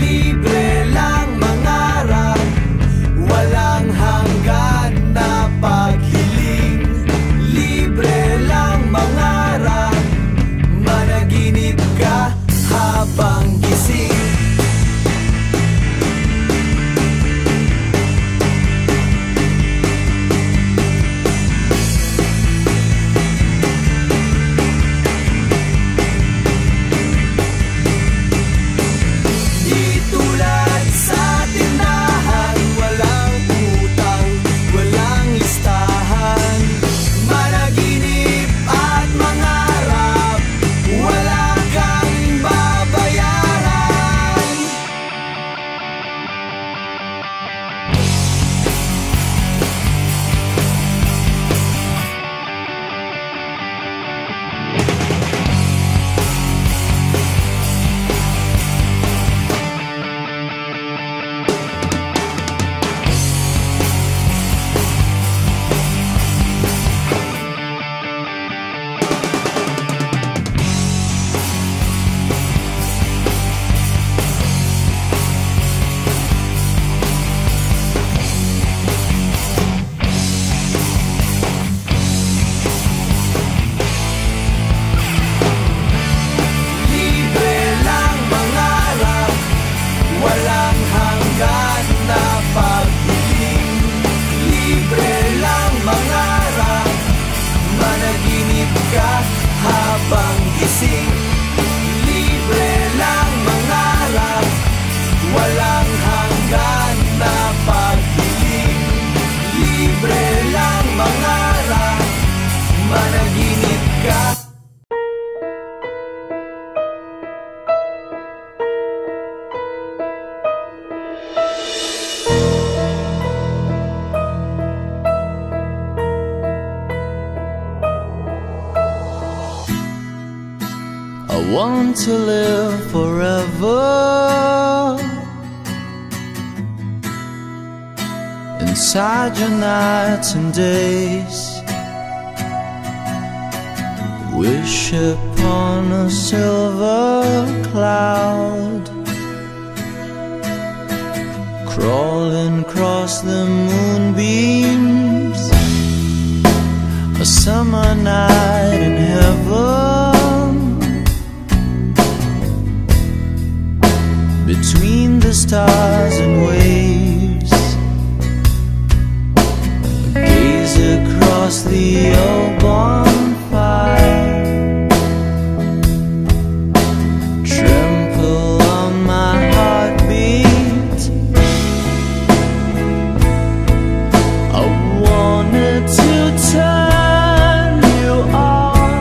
E: ka habang gising. Libre lang mangarap, walang hanggan na pagdilim. Libre lang mangarap, managinip ka.
A: I want to live forever inside your nights and days. Wish upon a silver cloud, crawling across the moonbeams. A summer night in heaven, between the stars and waves. Gaze across the old bonfire, trample on my heartbeat. I wanted to turn you on,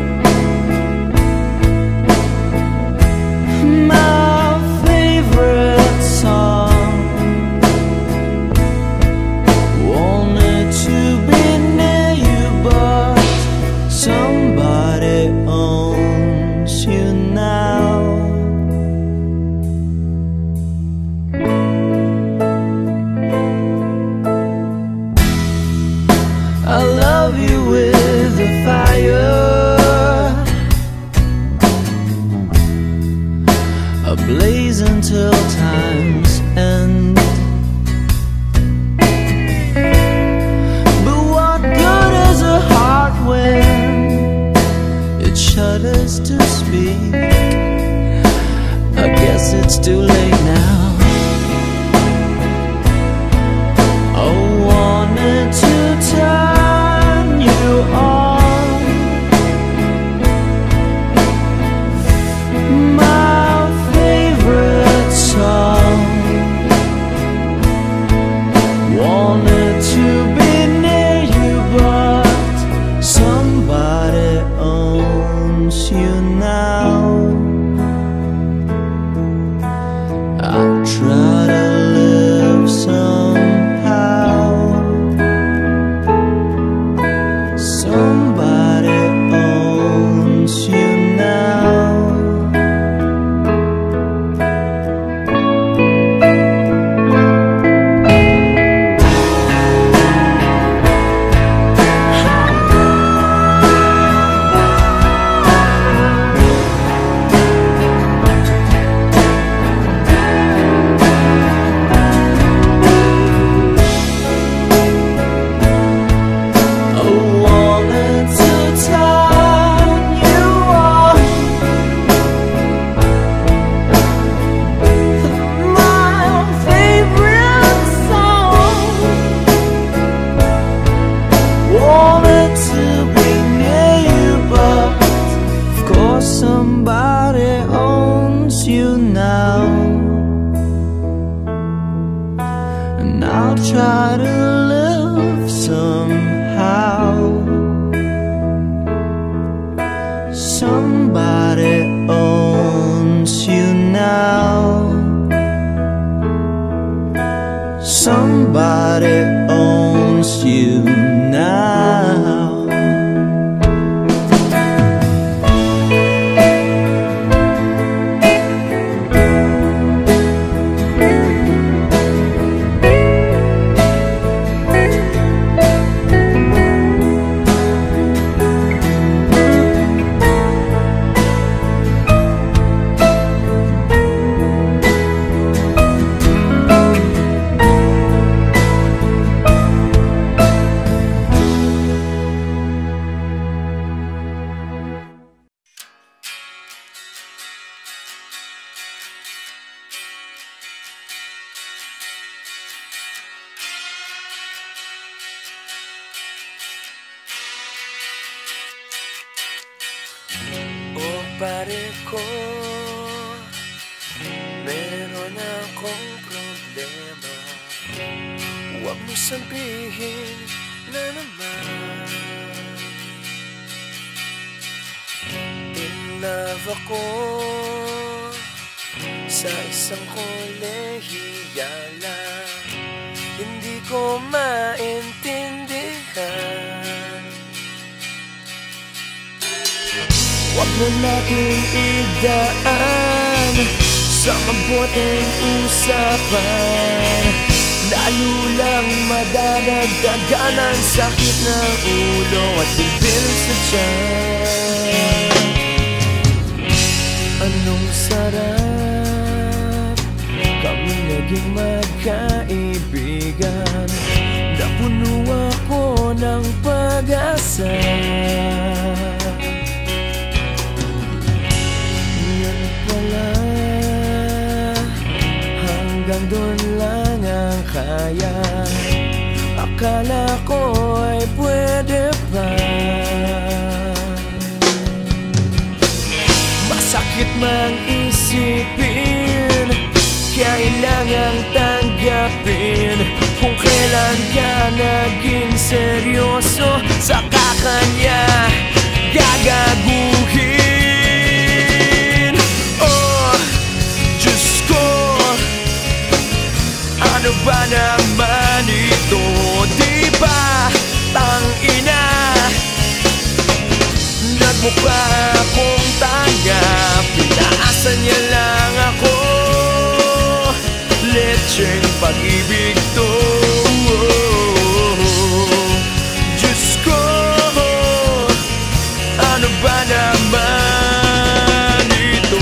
A: my favorite song. Wanted to be near you, but somebody owns you now. I love you with a fire, ablaze until time's end. But what good is a heart when it shudders to speak? I guess it's too late now. I wanted to turn you on, my favorite song. Wanted to be near you, but somebody owns you now. I'll try to live somehow. Somebody owns you now. I wanted to turn you on, my favorite song. Wanted to be near you, but of course somebody owns you now. And I'll try to live somehow. Somebody owns you now. Somebody owns you now.
B: pare ko, meron akong problema. Huwag mo sabihin na naman in love ako sa isang kolehiyala. Hindi ko maintindihan. Huwag mo natin idaan sa mabuting usapan, lalo lang madadagdagan ang sakit ng ulo at bilbil sa tiyan. Anong sarap kami naging magkaibigan, napuno ako ng pag-asa. Yan pala, hanggang doon lang ang kaya. Akala ko ay pwede pa. Masakit mang isipin, kailangang tanggapin. Kung kailan ka naging seryoso, saka kanya gagaguhin. Oh, Diyos ko, ano ba naman ito? Di ba tangina, nagmukha akong tanga, pinaasa niya lang ako. Lecheng pag-ibig to. Diyos ko, ano ba naman ito?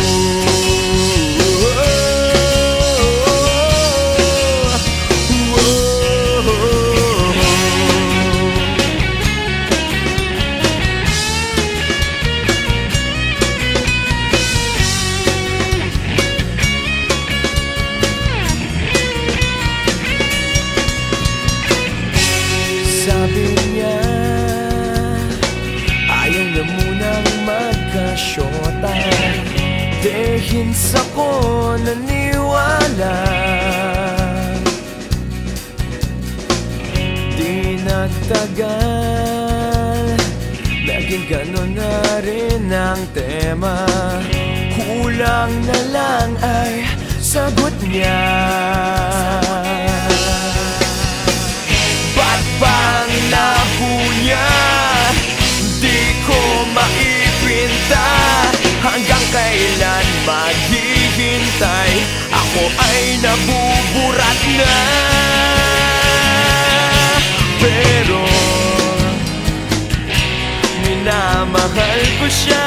B: Sabi niya, ayaw na munang magkasyota. Dehins ako naniwala. Di nagtagal, naging ganon na rin ang tema. Kulang na lang ay sagot niya. Pang labo niya, di ko maipinta. Hanggang kailan maghihintay? Ako ay nabuburat na. Pero minamahal ko siya,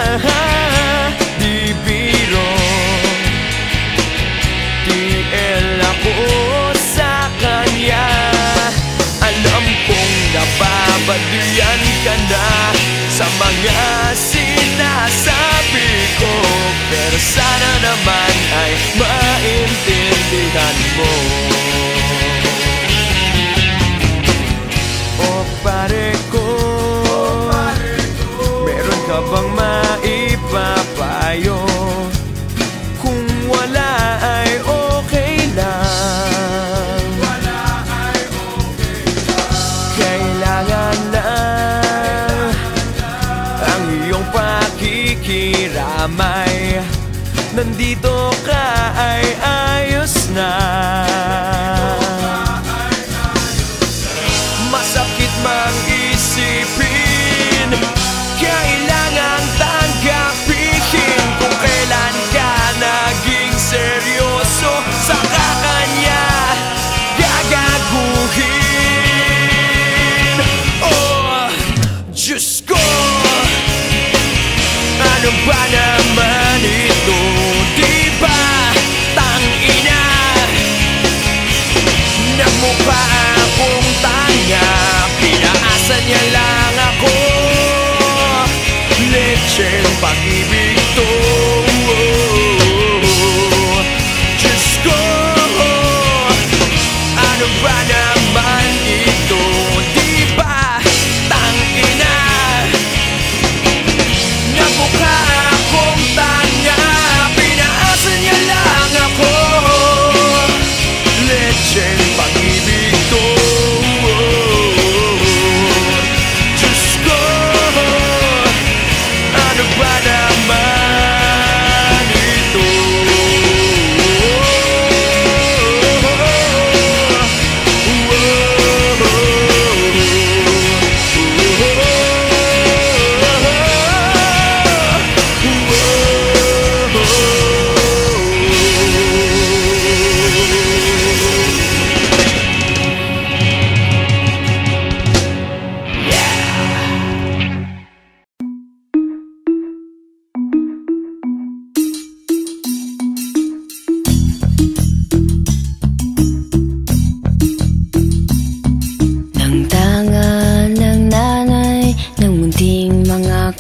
B: di biro. T L ako sa kanya. Alam kong nababaduyan ka na sa mga sinasabi ko, pero sana naman ay maintindihan mo. O pare ko, meron ka bang maipapayo? Kung wala ay okay lang. Kailangan lang ang iyong pakikiramay. Nandito ka ay ayos na. Masakit mang isipin, kailangan tanggapin. Kung kailan ka naging seryoso, saka kanya gagaguhin. Diyos ko, ano ba naman ito? Di ba tangina, nagmukha akong tanga, pinaasa niya lang ako. Lecheng pag-ibig to. Diyos ko, ano ba naman ito? Di ba tangina, nagmukha ako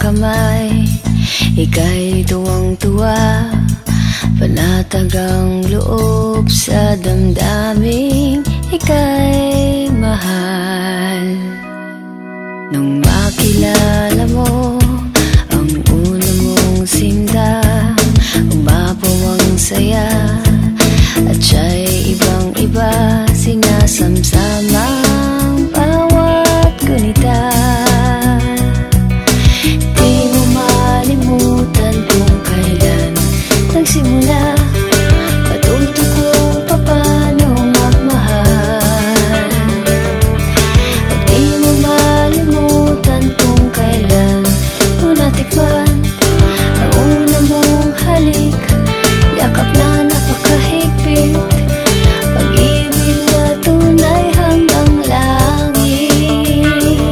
C: kamay, ika'y tuwang-tuwa, panatag ang loob sa damdaming ika'y mahal. Nung makilala mo ang una mong sinda, umapaw ang saya at siya'y ibang-iba, sinasamsamang bawat gunita. Di mo malimutan kung kailan nagsimula, matuto kung paano magmahal. At di mo malimutan kung kailan mo natikman ang una mong halik, yakap na napakahigpit, pag-ibig na tunay hanggang langit.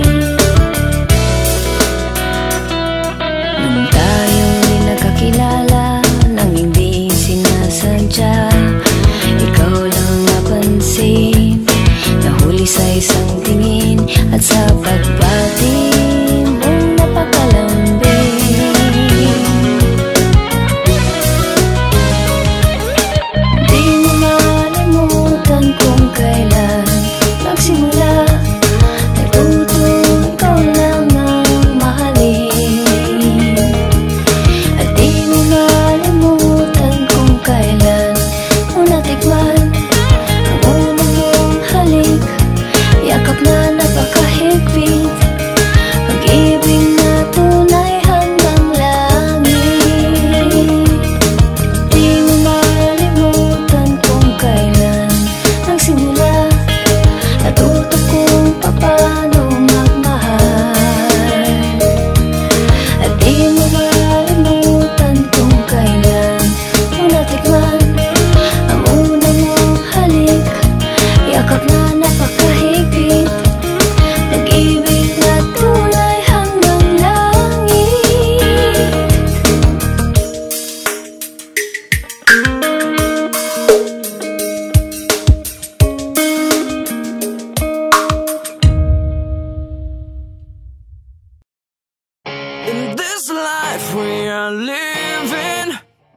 C: Nung tayo'y nagkakilala nang hindi sinasadya, ikaw lang napansin, nahuli sa isang tingin at sa pagbati mong napakalambing. Di mo malimutan kung kailan nagsimula, natutong ikaw lang ang mahalin. At di mo malimutan kung kailan mo natikman ang unang mong halik, yakap na napakahigpit, pag-ibig na tunay hanggang langit. Di mo malimutan kung kailan nagsimula, natuto kung paano magmahal. At di mo malimutan kung kailan mo natikman ang unang mong halik, yakap na napakahigpit, pag-ibig na tunay hanggang langit.
E: In this life we are living,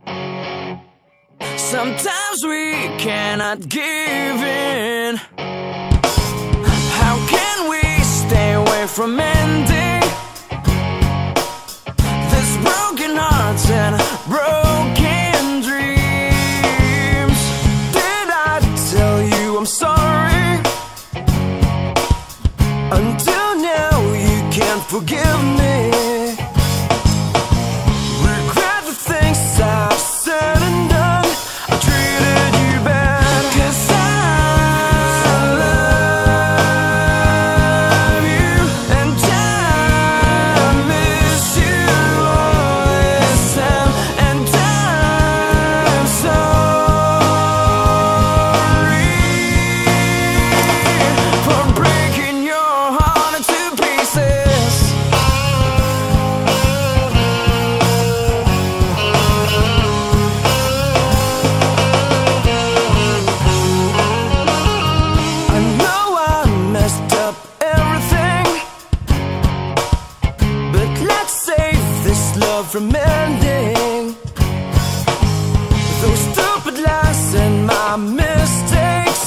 E: sometimes we cannot give in. How can we stay away from ending this broken hearts and broken dreams? Did I tell you I'm sorry? Until now you can't forgive me. Regret the things I've said and done. I treated you bad, 'cause I love you and I miss you all this time. And I'm sorry for breaking your heart into pieces. I know I messed up everything, but let's save this love from ending. Those stupid lies and my mistakes,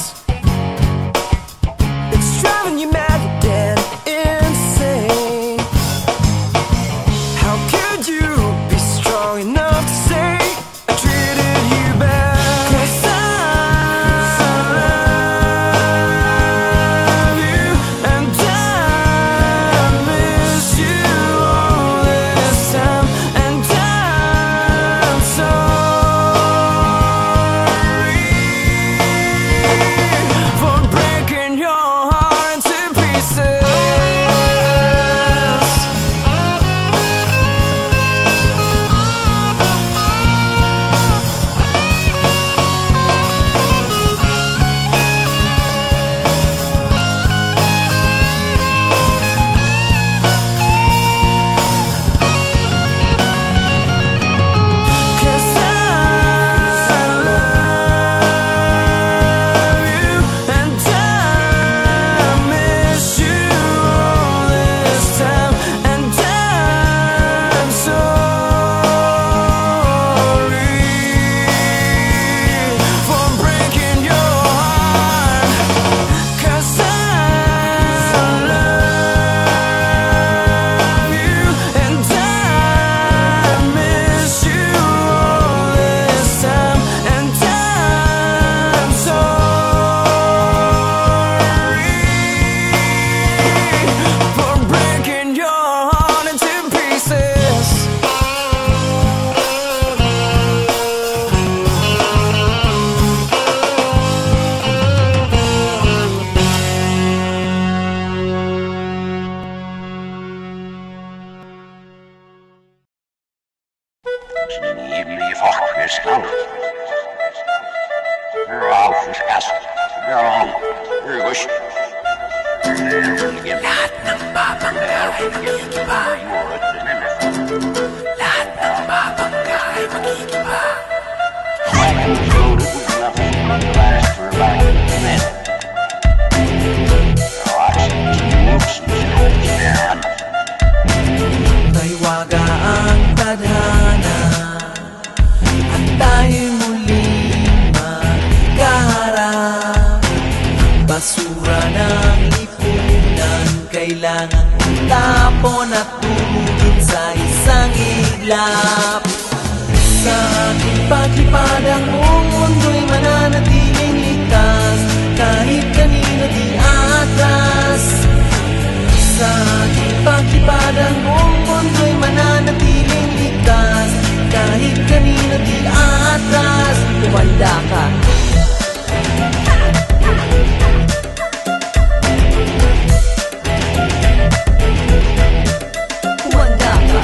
E: it's driving you mad and insane. How could you be strong enough to say I treated you bad? 'Cause I love you and I miss you all this time. And I'm sorry
B: Lahat ng babangga ay magigiba. Lahat ng babangga ay magigiba.
E: May waga ang tadhana at tayo'y muling magkaharap. Basura ng lipunan kailangan tapon at tumugin sa isang iglap. Sa ating paglipad ang buong mundo'y mananatiling ligtas, kahit kanino di atras. Sa ating paglipad ang buong mundo'y mananatiling ligtas, kahit kanino di atras. Kumanda ka. Kumanda ka.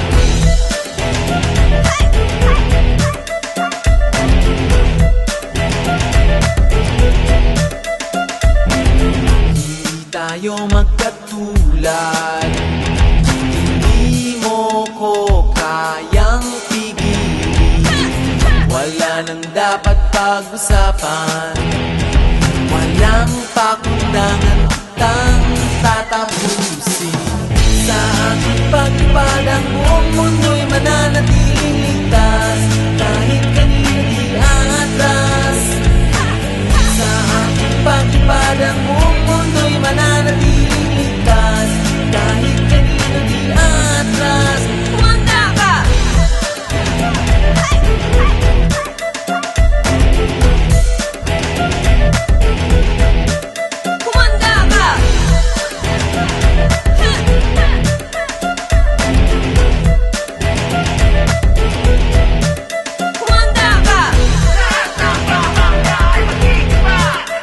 E: Hindi tayo magkatulad, hindi mo ko kayang pigilin. Wala nang dapat pag-usapan, walang pakundangan tang tatapusin. Sa aking paglipad ang buong mundo'y mananatiling ligtas, kahit kanino di atras. Sa aking paglipad ang buong mundo'y mananatiling ligtas, kahit kanino di atras. Kumanda ka! Kumanda ka! Kumanda ka! Lahat ng babangga ay magigiba.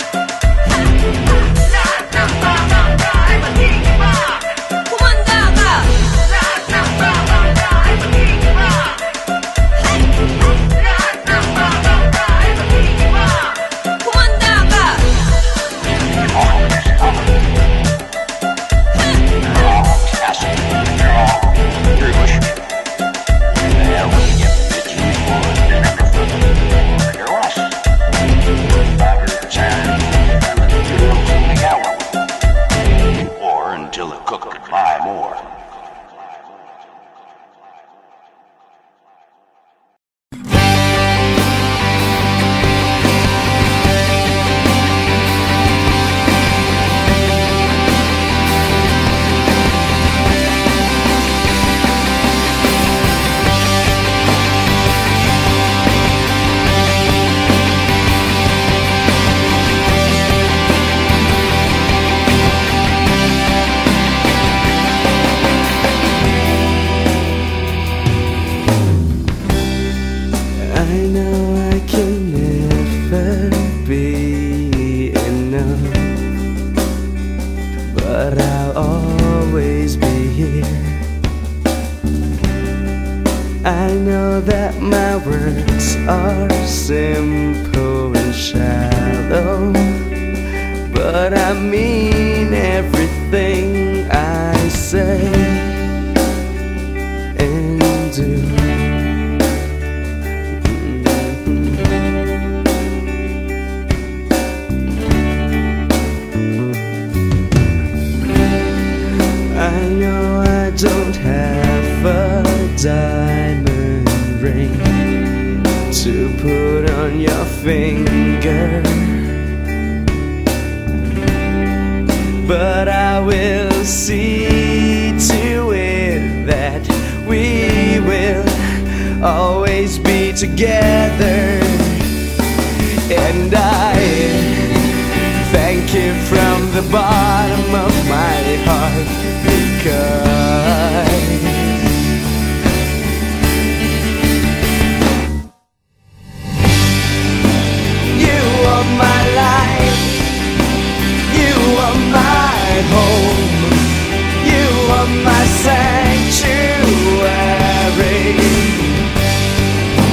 E: Lahat ng babangga ay magigiba. Kumanda ka! Lahat ng babangga ay magigiba. Lahat ng babangga ay magigiba. Kumanda ka!
G: Or until the cook could buy more.
E: I know I can never be enough, but I'll always be here. I know that my words are simple and shallow, but I mean everything I say and do. I know I don't have a diamond ring to put on your finger, but I will see to it that we will always be together. And I thank you from the bottom of my heart, because you are my life, you are my home, you are my sanctuary.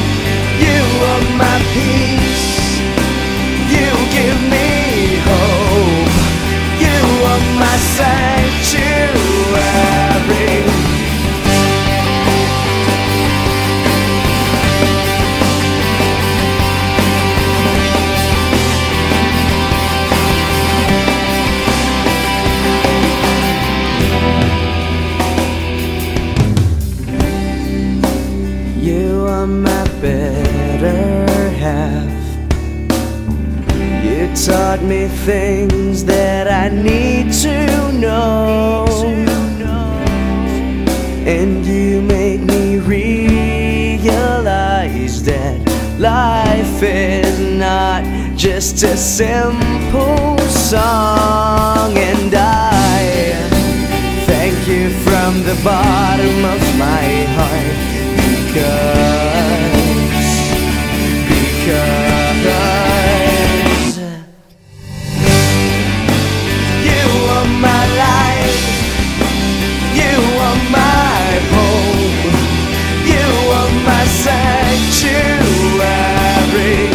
A: are my better half. You taught me things that I need to know, and you made me realize that life is not just a simple song. And I thank you from the bottom of my heart, because, because you are my life, you are my home, you are my sanctuary,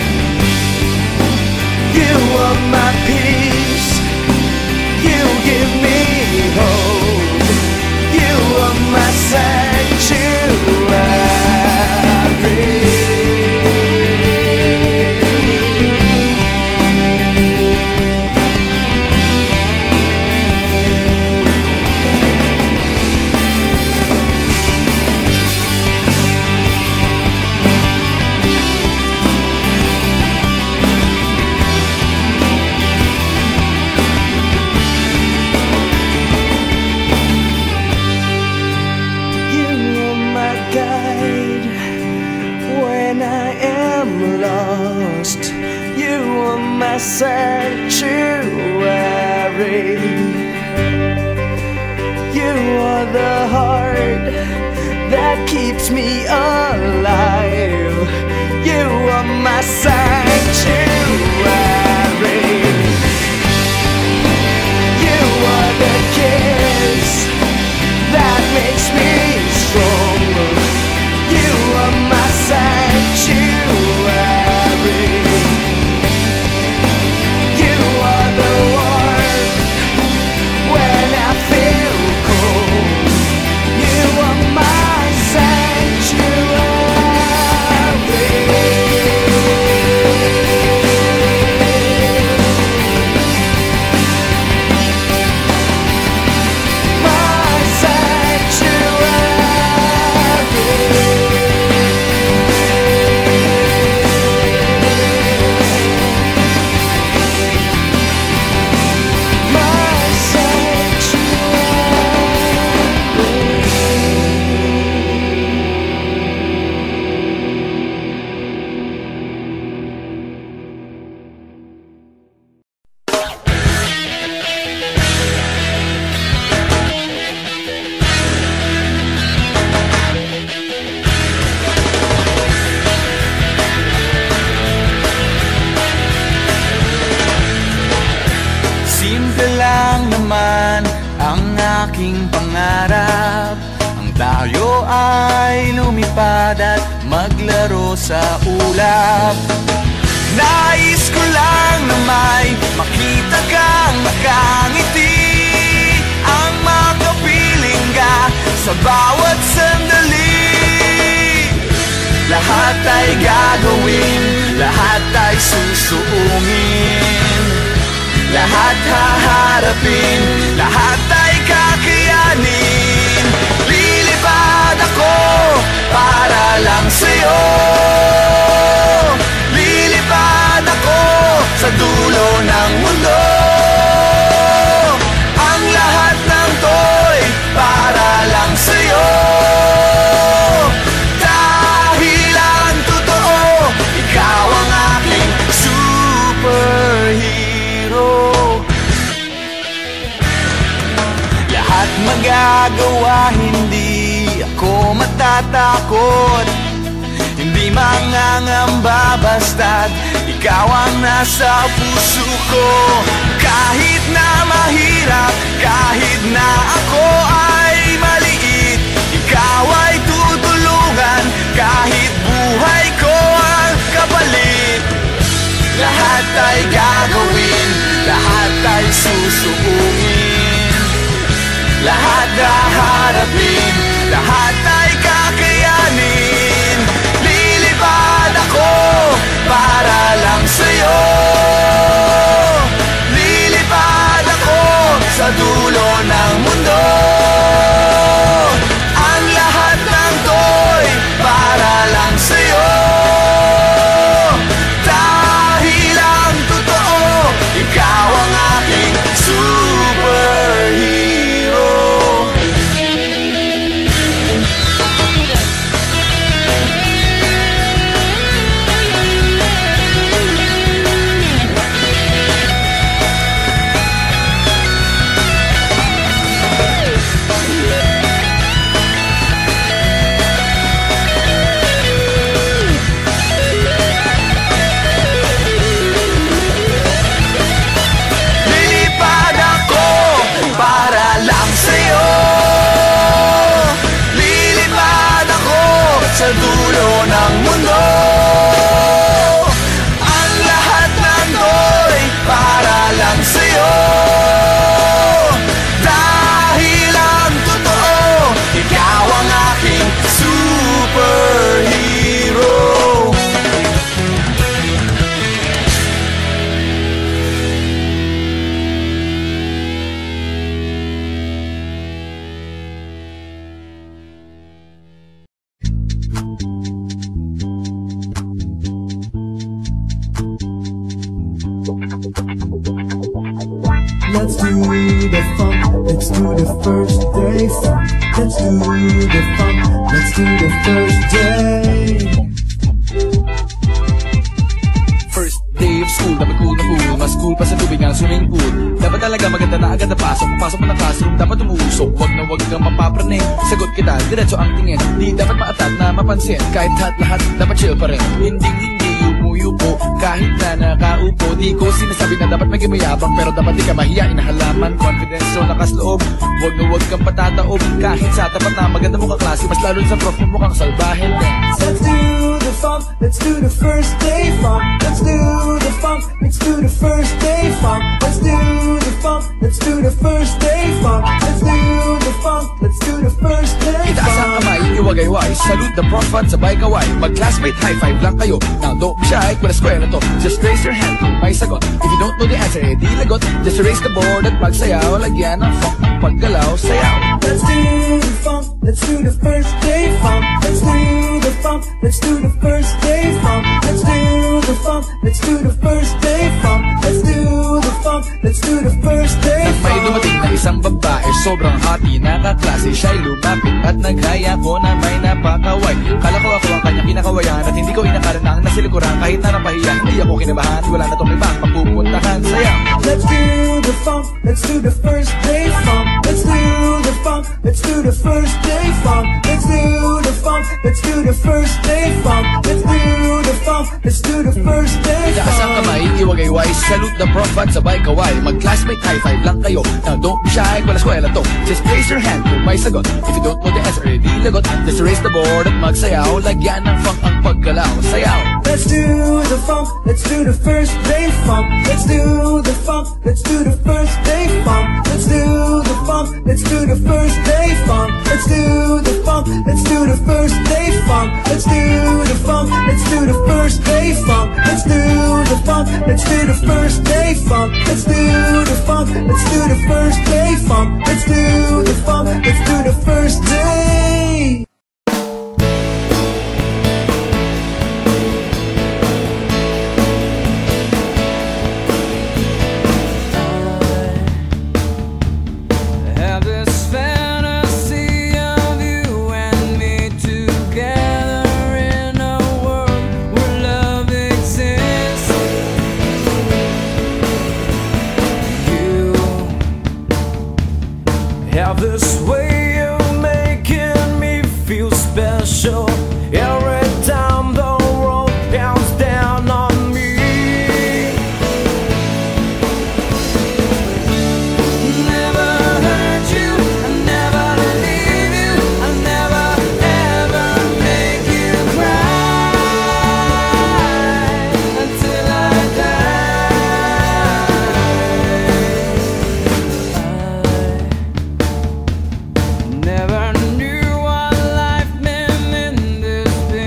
A: you are my peace, you give me hope, you are my sanctuary. Sanctuary, you are the heart that keeps me alive, you are my sanctuary, you are the kiss that makes me strong, you are my sanctuary.
E: aking pangarap, ang tayo ay lumipad at maglaro sa ulap. Nais ko lang na may makita kang nakangiti, ang makapiling ka sa bawat sandali. Lahat ay gagawin, lahat ay susuungin, lahat haharapin, lahat ay kakayanin. Lilipad ako para lang sa'yo, lilipad ako sa dulo ng mundo. Ang lahat ng to'y para lang sa'yo, dahil ang totoo, ikaw ang aking superhero. Lahat magagawa, hindi ako matatakot, hindi mangangamba basta't ikaw ang nasa puso ko. Kahit na mahirap, kahit na ako ay maliit, ikaw ay tutulungan, kahit buhay ko ang kapalit. Lahat ay gagawin, lahat ay susuungin, lahat haharapin, lahat ay kakayanin. Lilipad ako para lang sa'yo, lilipad ako sa dulo ng mundo. Ang lahat ng to'y para lang dulo ng mundo. Ang lahat ng to'y para lang sa'yo. Dahil ang totoo, ikaw ang aking superhero.
A: Let's do the funk, let's do the first day funk. Let's do the funk, let's do the first day.
E: First day of school, dapat cool na cool. Mas cool pa sa tubig ang swimming pool. Dapat talaga maganda na agad na pasok. Pasok mo na classroom, dapat umuusok. Wag na wag kang mapapraning. Sagot kita, diretso ang tingin. Di dapat maatat na mapansin. Kahit lahat-lahat, dapat chill pa rin. Hindi, hindi, umuyupo. Kahit na nakaupo, di ko sinasabi na dapat maging mayabang. Pero dapat di ka mahiya, inahalaman. Confidence so lakas loob. Wag na wag kang patataob. Kahit sa tapat na maganda mo kaklase, mas lalo sa prof mo mukhang salbahe.
A: Let's do the funk, let's do the first day funk. Let's do the funk, let's do the first day funk. Let's do the funk, let's do the first day funk. Let's do the funk, let's do the first day funk.
E: Itaas ang kamay, iwagayway. Salute the prof at sabay kaway. Mag-classmate, high five lang kayo. Now don't be shy, kung eskwela to. Just raise your hand kung may sagot. If you don't know the answer, eh di lagot. Just erase the board at magsayaw. Lagyan ng funk ang paggalaw, sayaw.
A: Let's do the funk, let's do the first day funk. Let's do the funk, let's do the first day funk. Let's do the funk, let's do the first day funk. Let's do the funk, let's do the first day
E: Nang may
A: funk.
E: dumating na isang babae, sobrang hati, nakaklase. Siya'y lumapit at naghaya ko na may napakaway. Kala ko ako ang kanyang kinakawayan at hindi ko inakala na ang nasilikuran. Kahit na napahiya, hindi ako kinabahan. Wala na tong ibang papupuntahan, sayaw.
A: Let's do the funk, let's do the first day funk. Let's do the funk, let's do the first day funk. Let's do the funk, let's do the first day funk. Let's do the funk, let's do the first day
E: Itaas ang
A: funk.
E: kamay, iwagayway. Salute the prof at sabay kaway. Mag-classmate, high five lang kayo. Now don't be shy, kung eskwela to. Just raise your hand kung may sagot. If you don't know the answer, eh di lagot. Just erase the board at magsayaw. Lagyan ng funk ang paggalaw, sayaw.
A: Let's do the funk, let's do the first day funk. Let's do the funk, let's do the first day funk. Let's do the funk, let's do the first day funk. Let's do the funk, let's do the first day funk. Let's do the funk, let's do the first day funk. Let's do the funk, let's do the first day funk. Let's do the funk, let's do the first day funk. Let's do the funk, let's do the first day.
B: Have this fantasy of you and me together in a world where love exists. You have this way of making me feel special every time the world counts down on me. Never hurt you, I never leave you, I never ever make you cry until I die. I never knew what life meant in this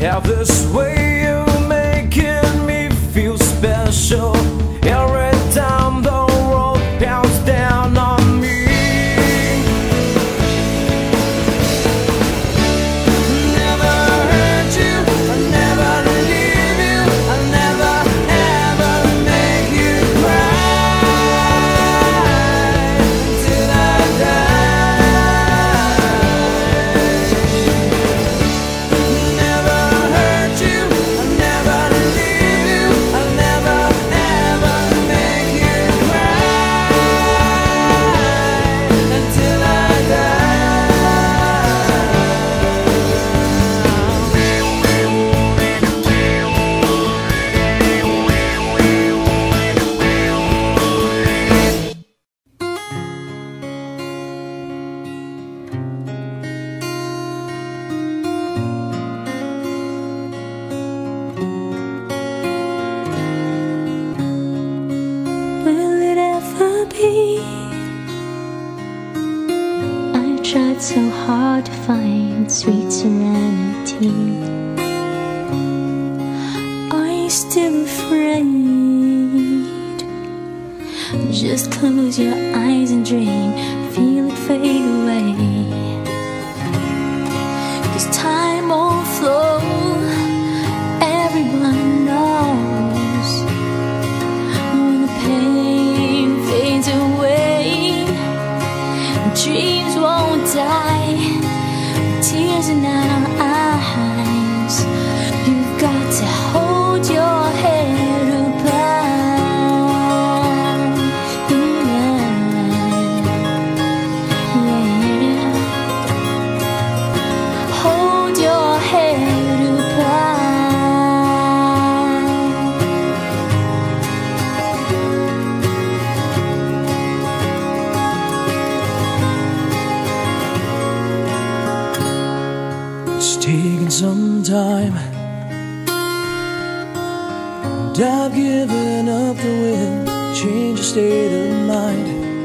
A: Have this way of making me feel special every time the world pounds down on me. Never hurt you, I'll never leave you, I'll never ever make you cry till I die. Never hurt you, I'll never leave you, I'll never ever make you cry until I die.
C: Will it ever be? I tried so hard to find sweet serenity. Are you still afraid? Just close your eyes and dream, feel it fade away. 'Cause time won't flow, everyone knows. When the pain fades away, dreams won't die. Tears in our eyes, you've got to hold your head up high. Yeah. Hold your head up high.
A: It's taken some time, and I've given up the will, change your state of mind.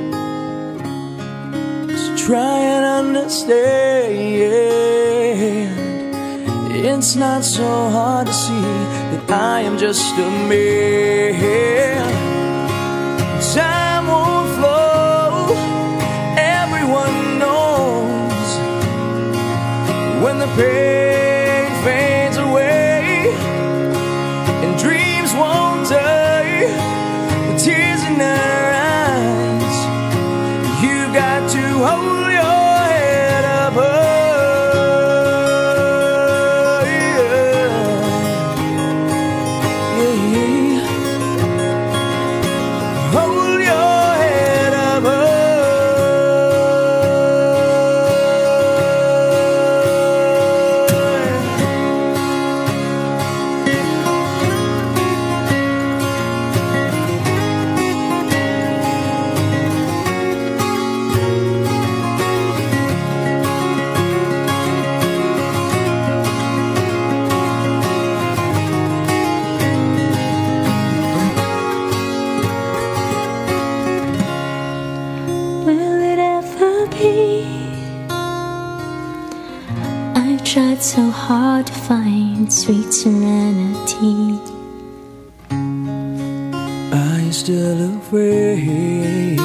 A: So try and understand, it's not so hard to see that I am just a man. Time won't flow, everyone knows. When the pain fades away and dreams won't die, with tears in our eyes, you got to hold your head up high. Yeah. Yeah. Hold your head up high.
C: Will it ever be? I've tried so hard to find sweet serenity.
A: Are you still afraid?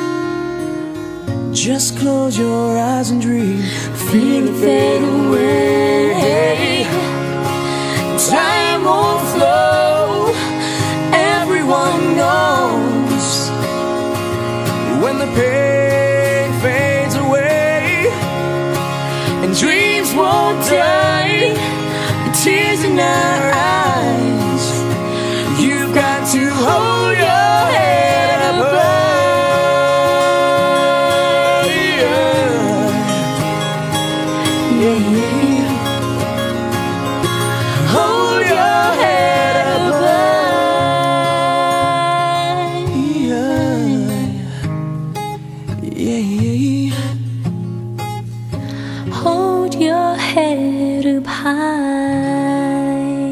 A: Just close your eyes and dream, feel it fade away. Time won't flow, everyone knows. When the pain fades away and dreams won't die, the tears in our eyes, you've got to hold your head up high. Yeah. Yeah. Hold your head up high. Yeah. Yeah.
C: Hold your head up high.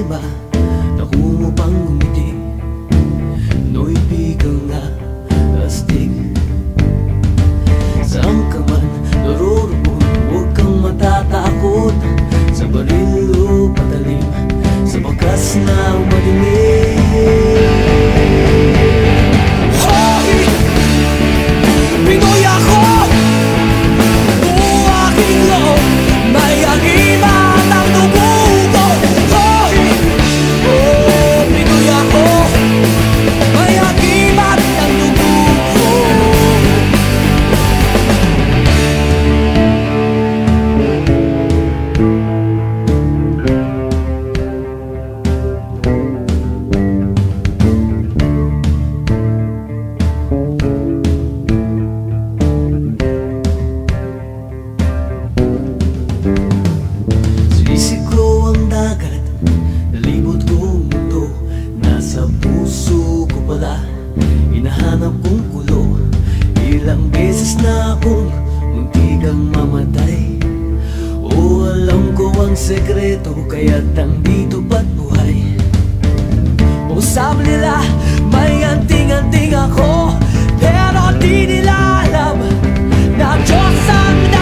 F: ba? Naku mo pang ngumiti, Pinoy bigang na astig. Saan ka man naroroon, huwag kang matatakot. Sa baril o patalim, sa bakas na madilim.
E: Hoy! Pinoy ako! Buong aking loob, may agimat ang dugo ko. Hoy! Oh, Pinoy ako, may agimat ang dugo ko.
F: Sinisig ko ang dagat, nalibot ko ang mundo. Nasa puso ko pala, hinahanap kong kulo. Ilang beses na akong muntikang mamatay. O alam ko ang sekreto, kaya't nandito ba't buhay. O sabi nila, may anting-anting ako, pero di nila alam na Diyos ang